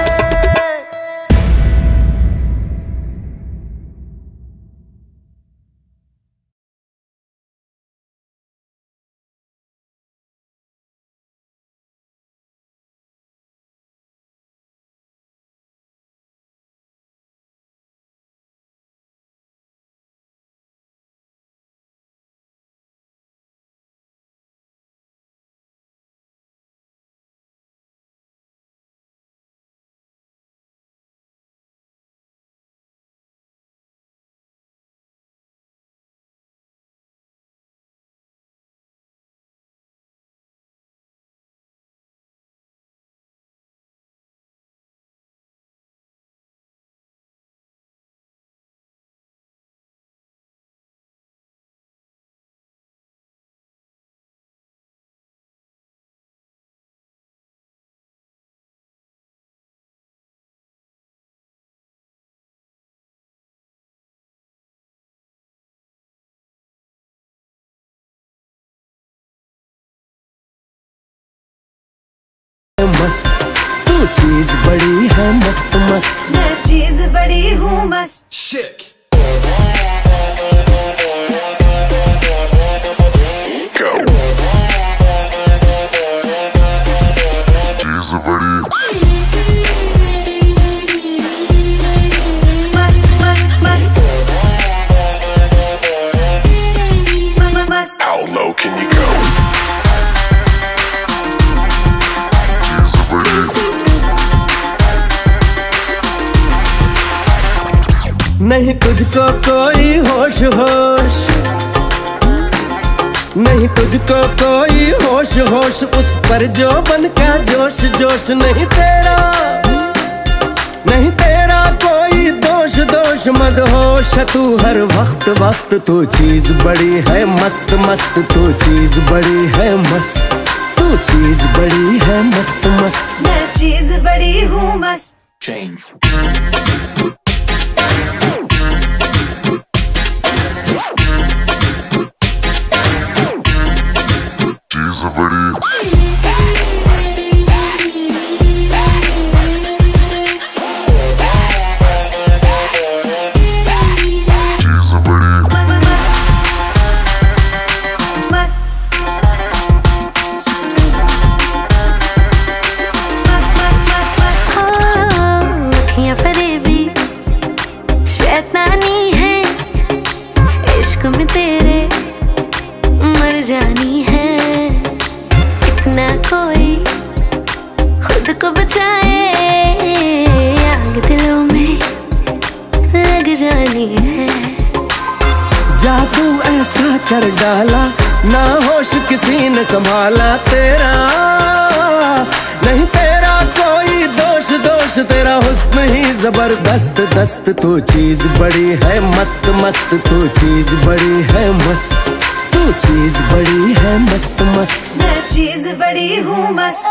मस्त तू चीज बड़ी है मस्त मस्त, मैं चीज बड़ी हूँ मस्त। Shit. चीज बड़ी How low can you go? नहीं तुझको कोई होश होश, नहीं तुझको कोई होश होश, उस पर जो बन का जोश जोश। नहीं तेरा कोई दोष दोष, मदहोश तू हर वक्त वक्त। तू चीज बड़ी है मस्त मस्त, तू चीज बड़ी है मस्त, तू चीज बड़ी है मस्त मस्त। मैं चीज बड़ी हूँ मस्त। Change. चीज बड़ी कर डाला, ना होश किसी ने संभाला तेरा। नहीं तेरा कोई दोष, दोष तेरा हुस्न ही जबरदस्त दस्त। तू चीज बड़ी है मस्त मस्त, तू चीज बड़ी है मस्त, तू चीज बड़ी है मस्त मस्त। मैं चीज बड़ी हूँ मस्त।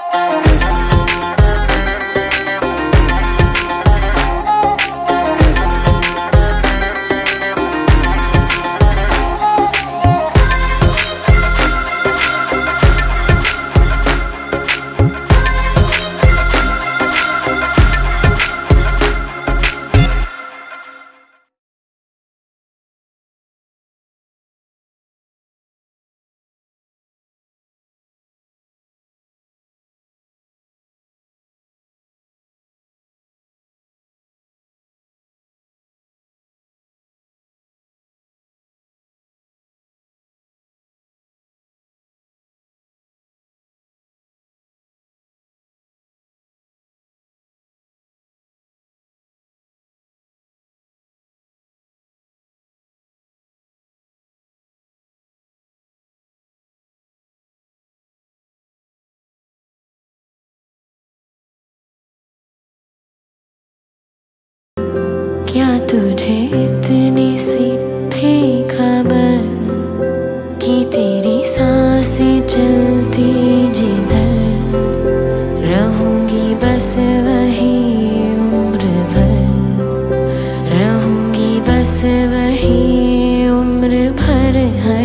क्या तुझे इतनी सी भी खबर कि तेरी सांसें चलती जिधर रहूंगी बस वही उम्र भर, रहूंगी बस वही उम्र भर है।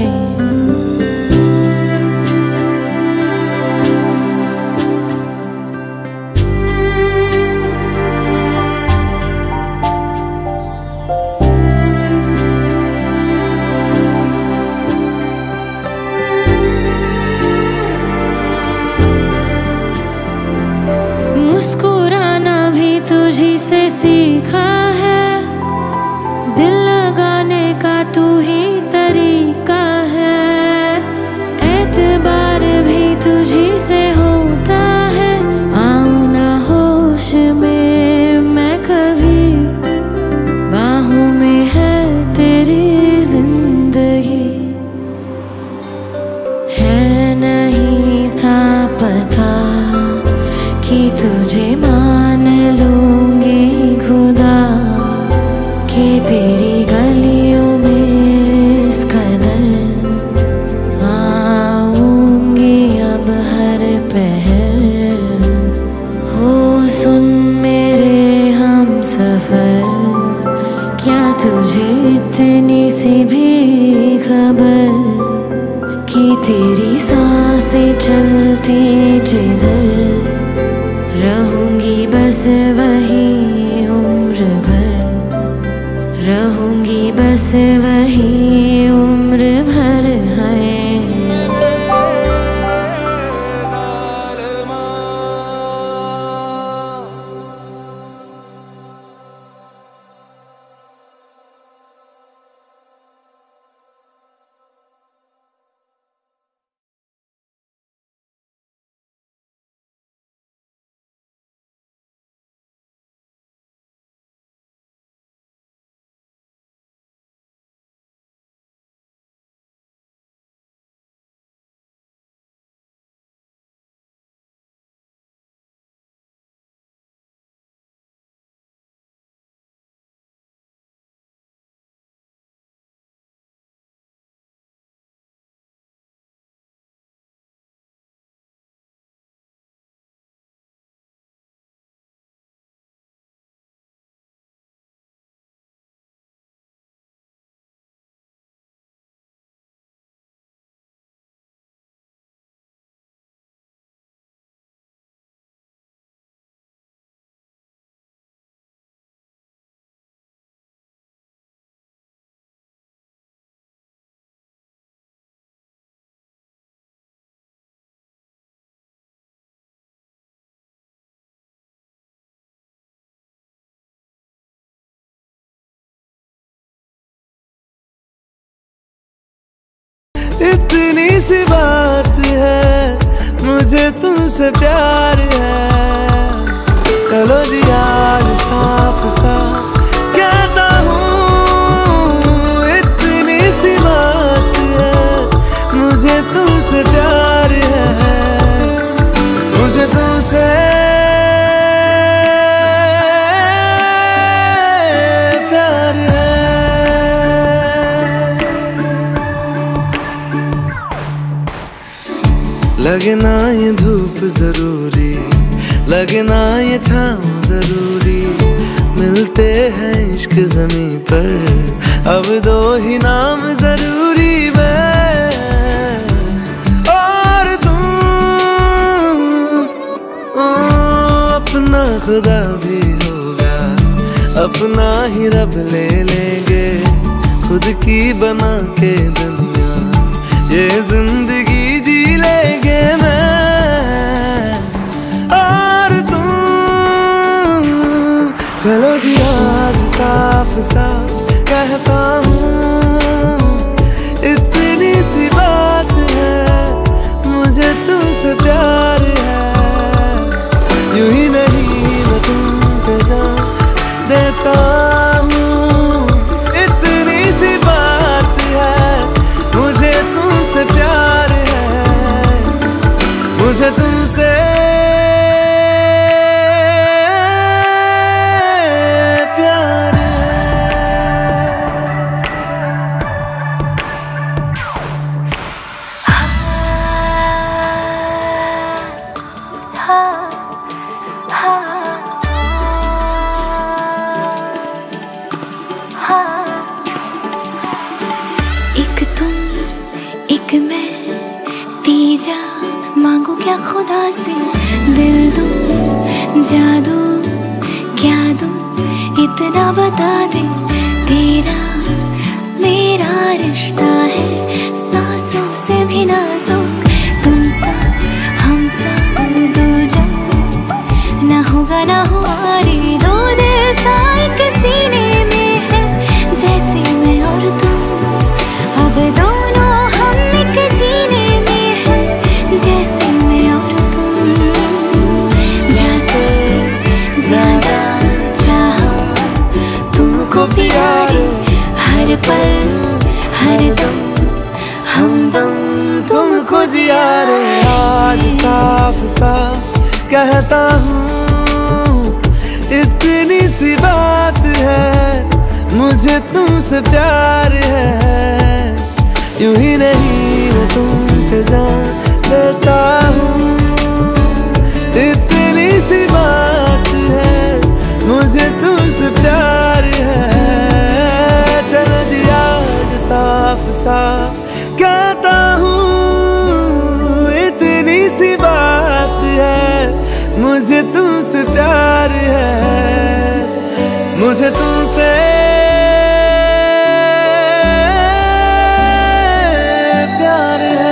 तुझी से सीखा है, दिल लगाने का तू ही तरीका है। एतबार भी तुझी से होता है, आऊं ना होश में मैं कभी, बाहों में है तेरी जिंदगी। है नहीं था पता कि तुझे मान लूंगी खुदा, कि तेरी गलियों में इस कदर आऊंगी अब हर पहर। हो सुन मेरे हम सफर, क्या तुझे इतनी सी भी खबर कि तेरी सांसें चलती जिधर रहूंगी बस वही उम्र भर, रहूंगी बस वही उम्र भर है। इतनी सी बात है मुझे तुमसे प्यार है, चलो जी यार साफ साफ कहता हूँ। इतनी सी बात लगना ये धूप जरूरी, लगना ये छाँव जरूरी, मिलते हैं इश्क ज़मीं पर, अब दो ही नाम जरूरी, मैं और तुम। अपना खुदा भी होगा, अपना ही रब ले लेंगे, खुद की बना के दुनिया ये जिंदगी जी लेंगे, मैं और तुम। चलो जी आज साफ साफ कहता हूँ, इतनी सी बात है, मुझे तुमसे प्यार है, यूं ही नहीं मैं तुम पे जान देता हूँ, इतनी सी बात है, मुझे तुमसे प्यार है, मुझे तुमसे प्यार है। एक तुम एक मैं, तीजा मांगू क्या खुदा से, दिल दूं जादू क्या दूं, इतना बता दे, तेरा मेरा रिश्ता है सांसों से भी नाजुक, तुम सा हम सा दो जो ना होगा ना हुआ रे, दो दिल सा एक सीने में है, जैसे मैं और तुम, अब दोनों हम एक जीने में है, जैसे मैं और तुम, जैसे ज्यादा चाहा तुमको प्यारे, हर पल हर दम हमदम तुमको जिया रे। आज साफ साफ कहता हूँ, इतनी सी बात है, मुझे तुमसे प्यार है, यूं ही नहीं मैं तुम पे जान देता हूँ, इतनी सी बात है, मुझे तुमसे प्यार है। चलो जी आज साफ साफ कहता हूँ, इतनी सी बात है, मुझे तुमसे प्यार है, मुझे तुमसे प्यार है।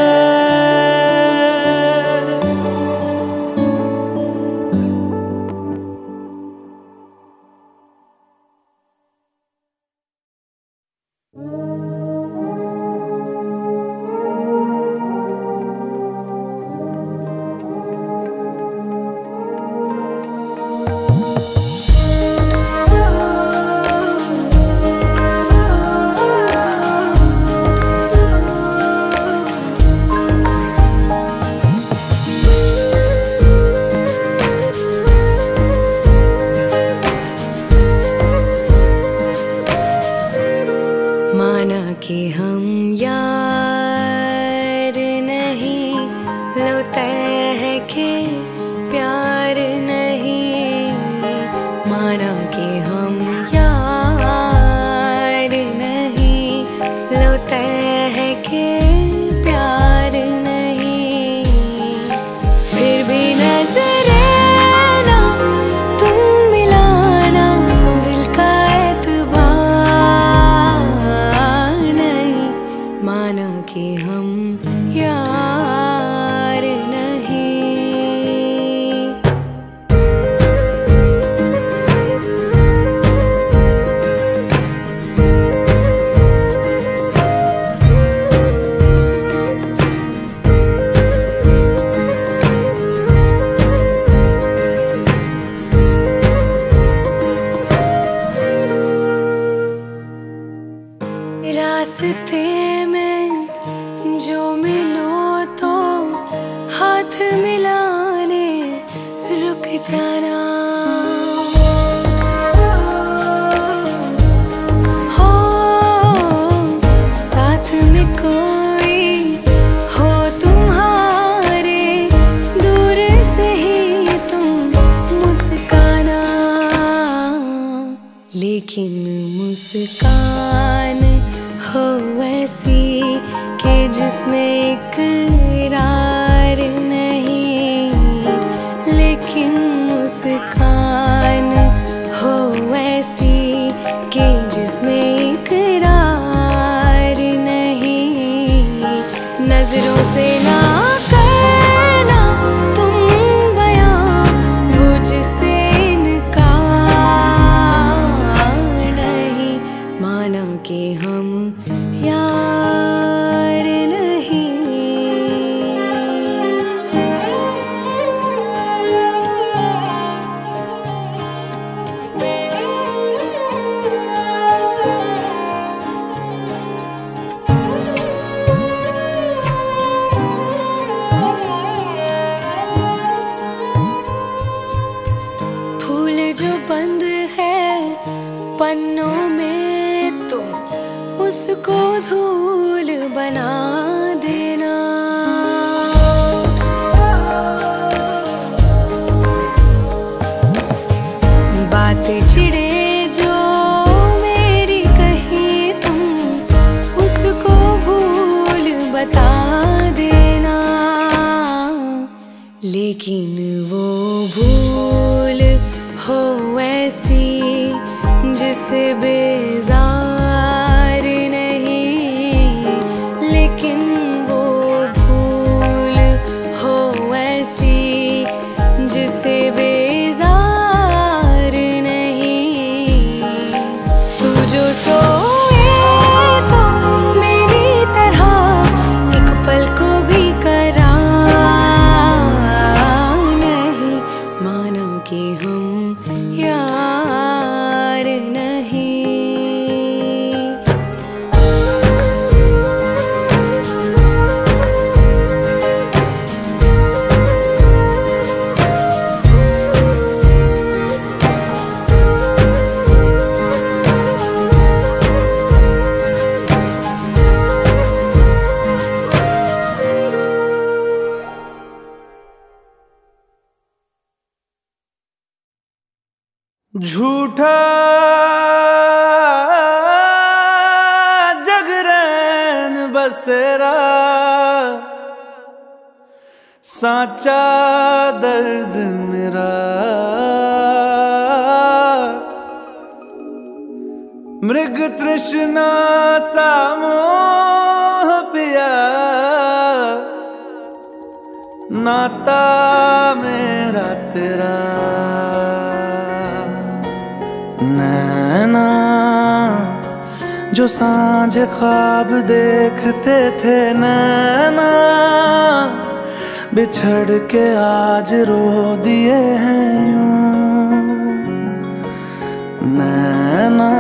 माना कि हम यार नहीं, लो तय है कि प्यार नहीं, माना कि हम यार नहीं, लो तय है कि प्यार नहीं, फिर भी नजरें ना तुम मिलाना, दिल का एतबार नहीं, माना कि हम यार नहीं। रास्ते में जो मिलो तो हाथ मिलाने रुक जाना, हो साथ में कोई हो तुम्हारे, लेकिन मुस्कान हो ऐसी कि जिसमें इकरार नहीं, लेकिन मुस्कान हो ऐसी कि जिसमें इकरार नहीं। नजरों से ना करना तुम बयां वो जिससे इनकार नहीं, माना कि हम यार नहीं। फूल जो बंद है पन्नों में तुम उसको धूल बना देना। बात चिड़े जो मेरी कही तुम उसको भूल बता देना, लेकिन वो भूल हो ऐसी जिसे बेजार नहीं, लेकिन वो भूल हो ऐसी जिसे बेजार नहीं। तू जो सोए तो मेरी तरह एक पल को भी करार नहीं, मानो कि हम यार नहीं। झूठा जगरैन बसेरा साचा दर्द मेरा, मृग तृष्णा सा मोह पिया, नाता मेरा तेरा। नैना जो सांझ ख्वाब देखते थे, नैना बिछड़ के आज रो दिए हैं यूं। नैना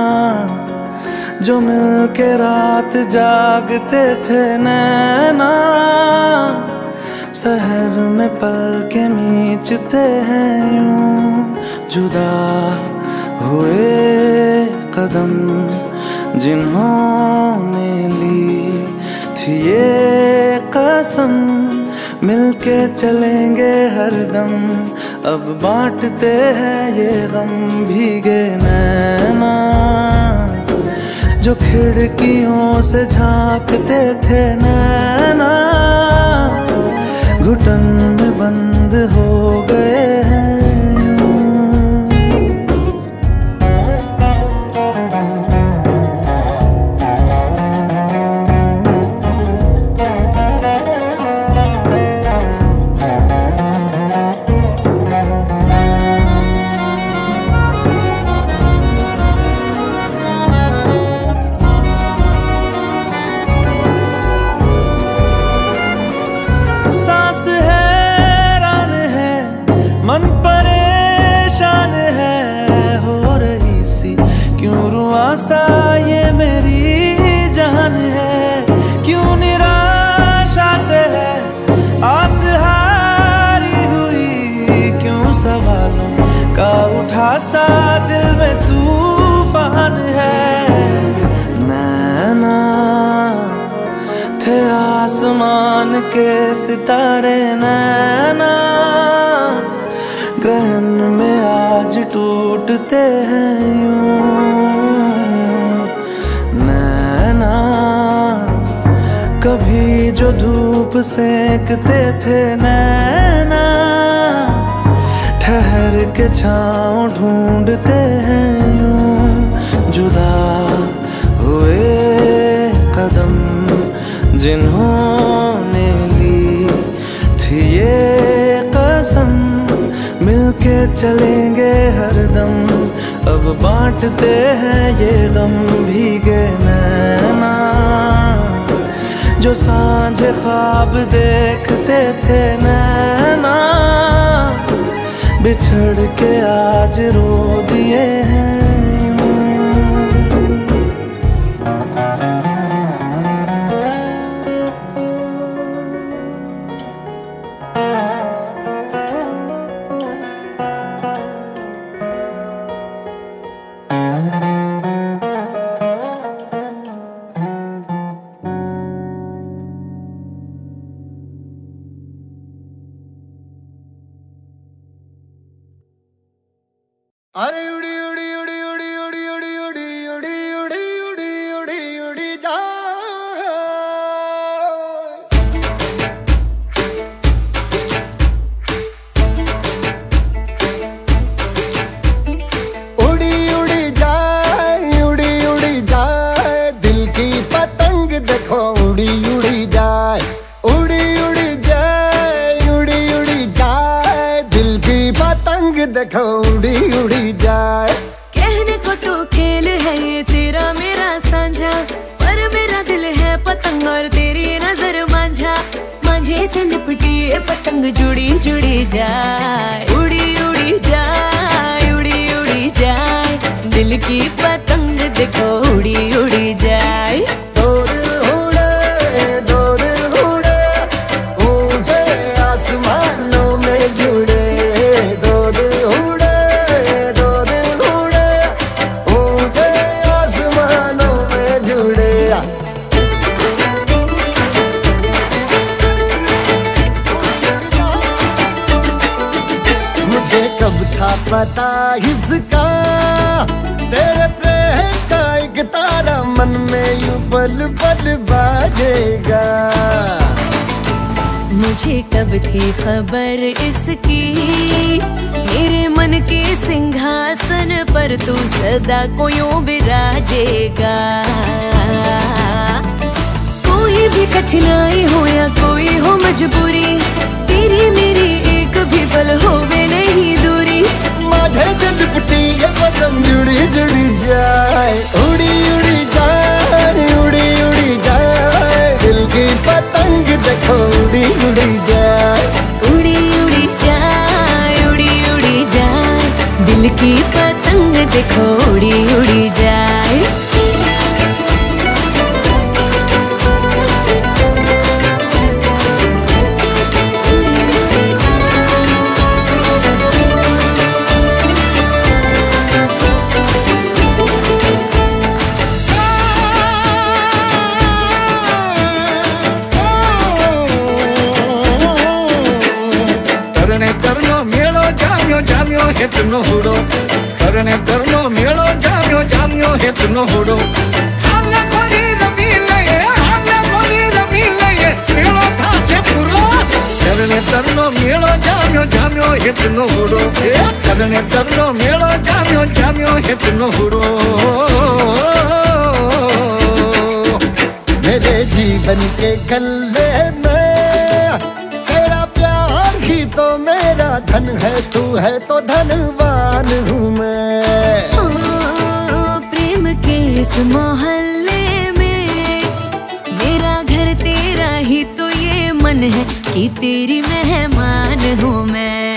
जो मिल के रात जागते थे, नैना शहर में पल के मीचते हैं यूं। जुदा हुए कदम जिन्होंने ली थी ये कसम, मिलके चलेंगे हरदम, अब बांटते हैं ये गम। भीगे नैना जो खिड़कियों से झांकते थे, नैना घुटन में बंद हो गए हैं। मन परेशान है हो रही सी, क्यों रुआसा ये मेरी जान है, क्यों निराशा से है आस हारी हुई, क्यों सवालों का उठा सा दिल में तूफान है। नैना थे आसमान के सितारे, नैना ग्रहण में आज टूटते हैं यूं। जो धूप सेकते थे नैना, ठहर के छाँव ढूंढते हैं यूं जुदा हुए कदम जिन्होंने ली थी ये कसम, मिलके चलेंगे हरदम, अब बांटते हैं ये गम। भीगे नैना जो सांझ ख्वाब देखते थे नैना, बिछड़ के आज रो दिए हैं। अरे उड़ी उड़ी उड़ी उड़ी उड़ी उड़ी उड़ी उड़ी उड़ी उड़ी उड़ी उड़ी जा, उड़ी उड़ी जाए, उड़ी उड़ी जाए, दिल की पतंग देखो उड़ी उड़ी जाए, उड़ी उड़ी जाए, उड़ी उड़ी जाए, दिल की पतंग देखो उड़ी उड़ी जाए। कहने को तो खेल है ये तेरा मेरा साझा, पर मेरा दिल है पतंग और तेरी नजर मांझा, मांझे से लिपटी ये पतंग जुड़ी जुड़ी जाए, उड़ी उड़ी जाए, उड़ी उड़ी जाए, दिल की पतंग देखो उड़ी उड़ी जाए। दो दिल उड़े, दो दिल उड़े, ऊंचे आसमानों में जुड़े, दो दिल उड़े, दो दिल उड़े, ऊंचे आसमानों में जुड़े। मुझे कब था पता इसका, तेरे प्रेम का एक तारा मन में यूं पल पल बाजेगा। मुझे कब थी खबर इसकी, मेरे मन के सिंहासन पर तू सदा को यूं बिराजेगा। कोई भी कठिनाई हो या कोई हो मजबूरी, तेरी मेरी एक भी पल होवे नहीं दूरी, माझे से लिपटी ये पतंग जुड़ी जुड़ी जाए, उड़ी उड़ी जाए, उड़ी उड़ी जाए, दिल की पतंग देखो उड़ी उड़ी जाए, उड़ी उड़ी जाए, उड़ी उड़ी जाए, दिल की पतंग देखो उड़ी उड़ी जाए। जाम्यो हेतनो हुडो, करने करनो मेलो जाम्यो जाम्यो हेतनो हुडो, हाल गोरी रबी लये, हाल गोरी रबी लये, मेलो था छे पूरो, करने करनो मेलो जाम्यो जाम्यो हेतनो हुडो, करने करनो मेलो जाम्यो जाम्यो हेतनो हुडो। मेरे जीवन के गल्ले में तेरा प्यार ही तो मेरा धन है, तू है तो धनवान हूँ मैं। प्रेम के इस मोहल्ले में मेरा घर तेरा ही तो ये मन है कि तेरी मेहमान हूँ मैं।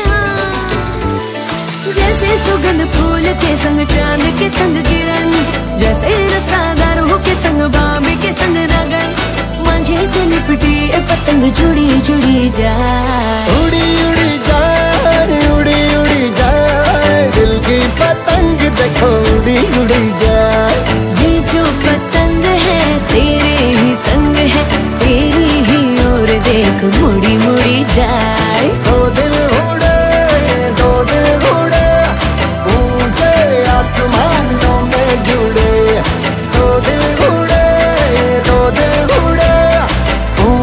जैसे सुगंध फूल के संग चांद के संग किरण, जैसे रसादारों के संग बाबे के संग लगन, मांझे से लिपटी पतंग जुड़ी जुड़ी जाए, उड़ी उड़ी जाए, उड़ी उड़ी जाए, दिल की पतंग देखो उड़ी उड़ी जाए। ये जो पतंग है तेरे ही संग है, तेरी ही ओर देख मुड़ी मुड़ी जाए। दो दिल उड़े, दो दिल उड़े, ऊंचे आसमानों में जुड़े, दो दिल उड़े, दो दिल उड़े,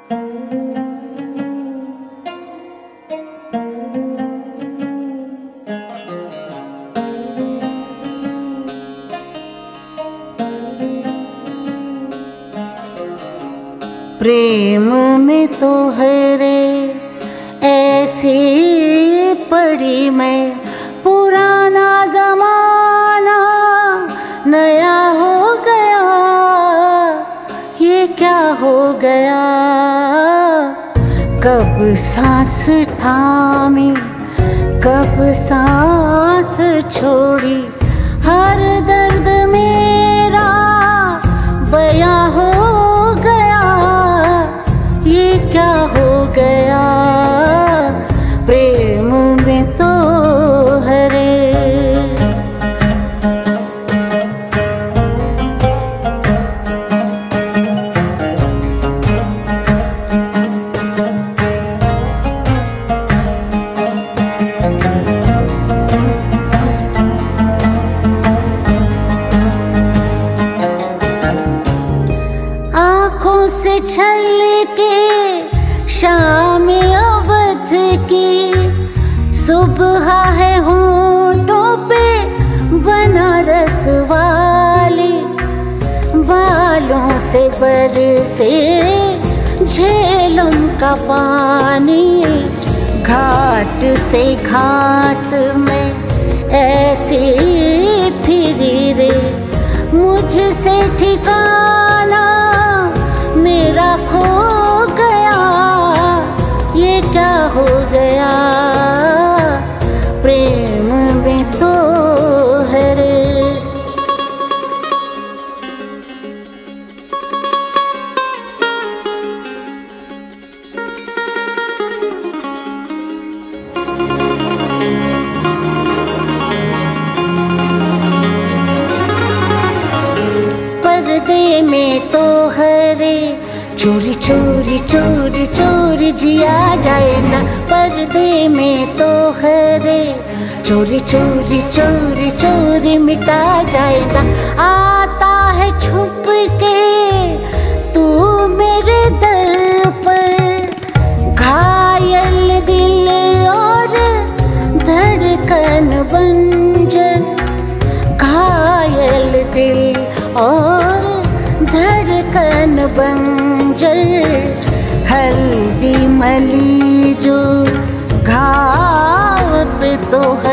प्रेम में तो है रे ऐसी पड़ी मैं, पुराना जमाना नया हो गया, ये क्या हो गया। कब सांस थामी कब सांस छोड़ी, हर दर्द मेरा बयां हो गया, ये क्या हो गया। प्रेम में तो है रे। आँखों से छल के शाम अवध की, सुबह है होंठों पे बनारस वाली, बालों से बरसे झेलम का पानी, घाट से घाट में ऐसे फिरी रे, मुझसे ठिकाना मेरा खो गया, ये क्या हो गया। प्रेम में तो है रे। पर्दे में तो है रे, चोरी चोरी चोरी चोरी जिया जाए ना। पर्दे में तो है रे, चोरी चोरी चोरी चोरी मिटा जाए ना। आता है छुप के तू मेरे दर पर, घायल दिल और धड़कन बंजर, घायल दिल और धड़कन बंजर। हल्दी मली जो घाव पे तो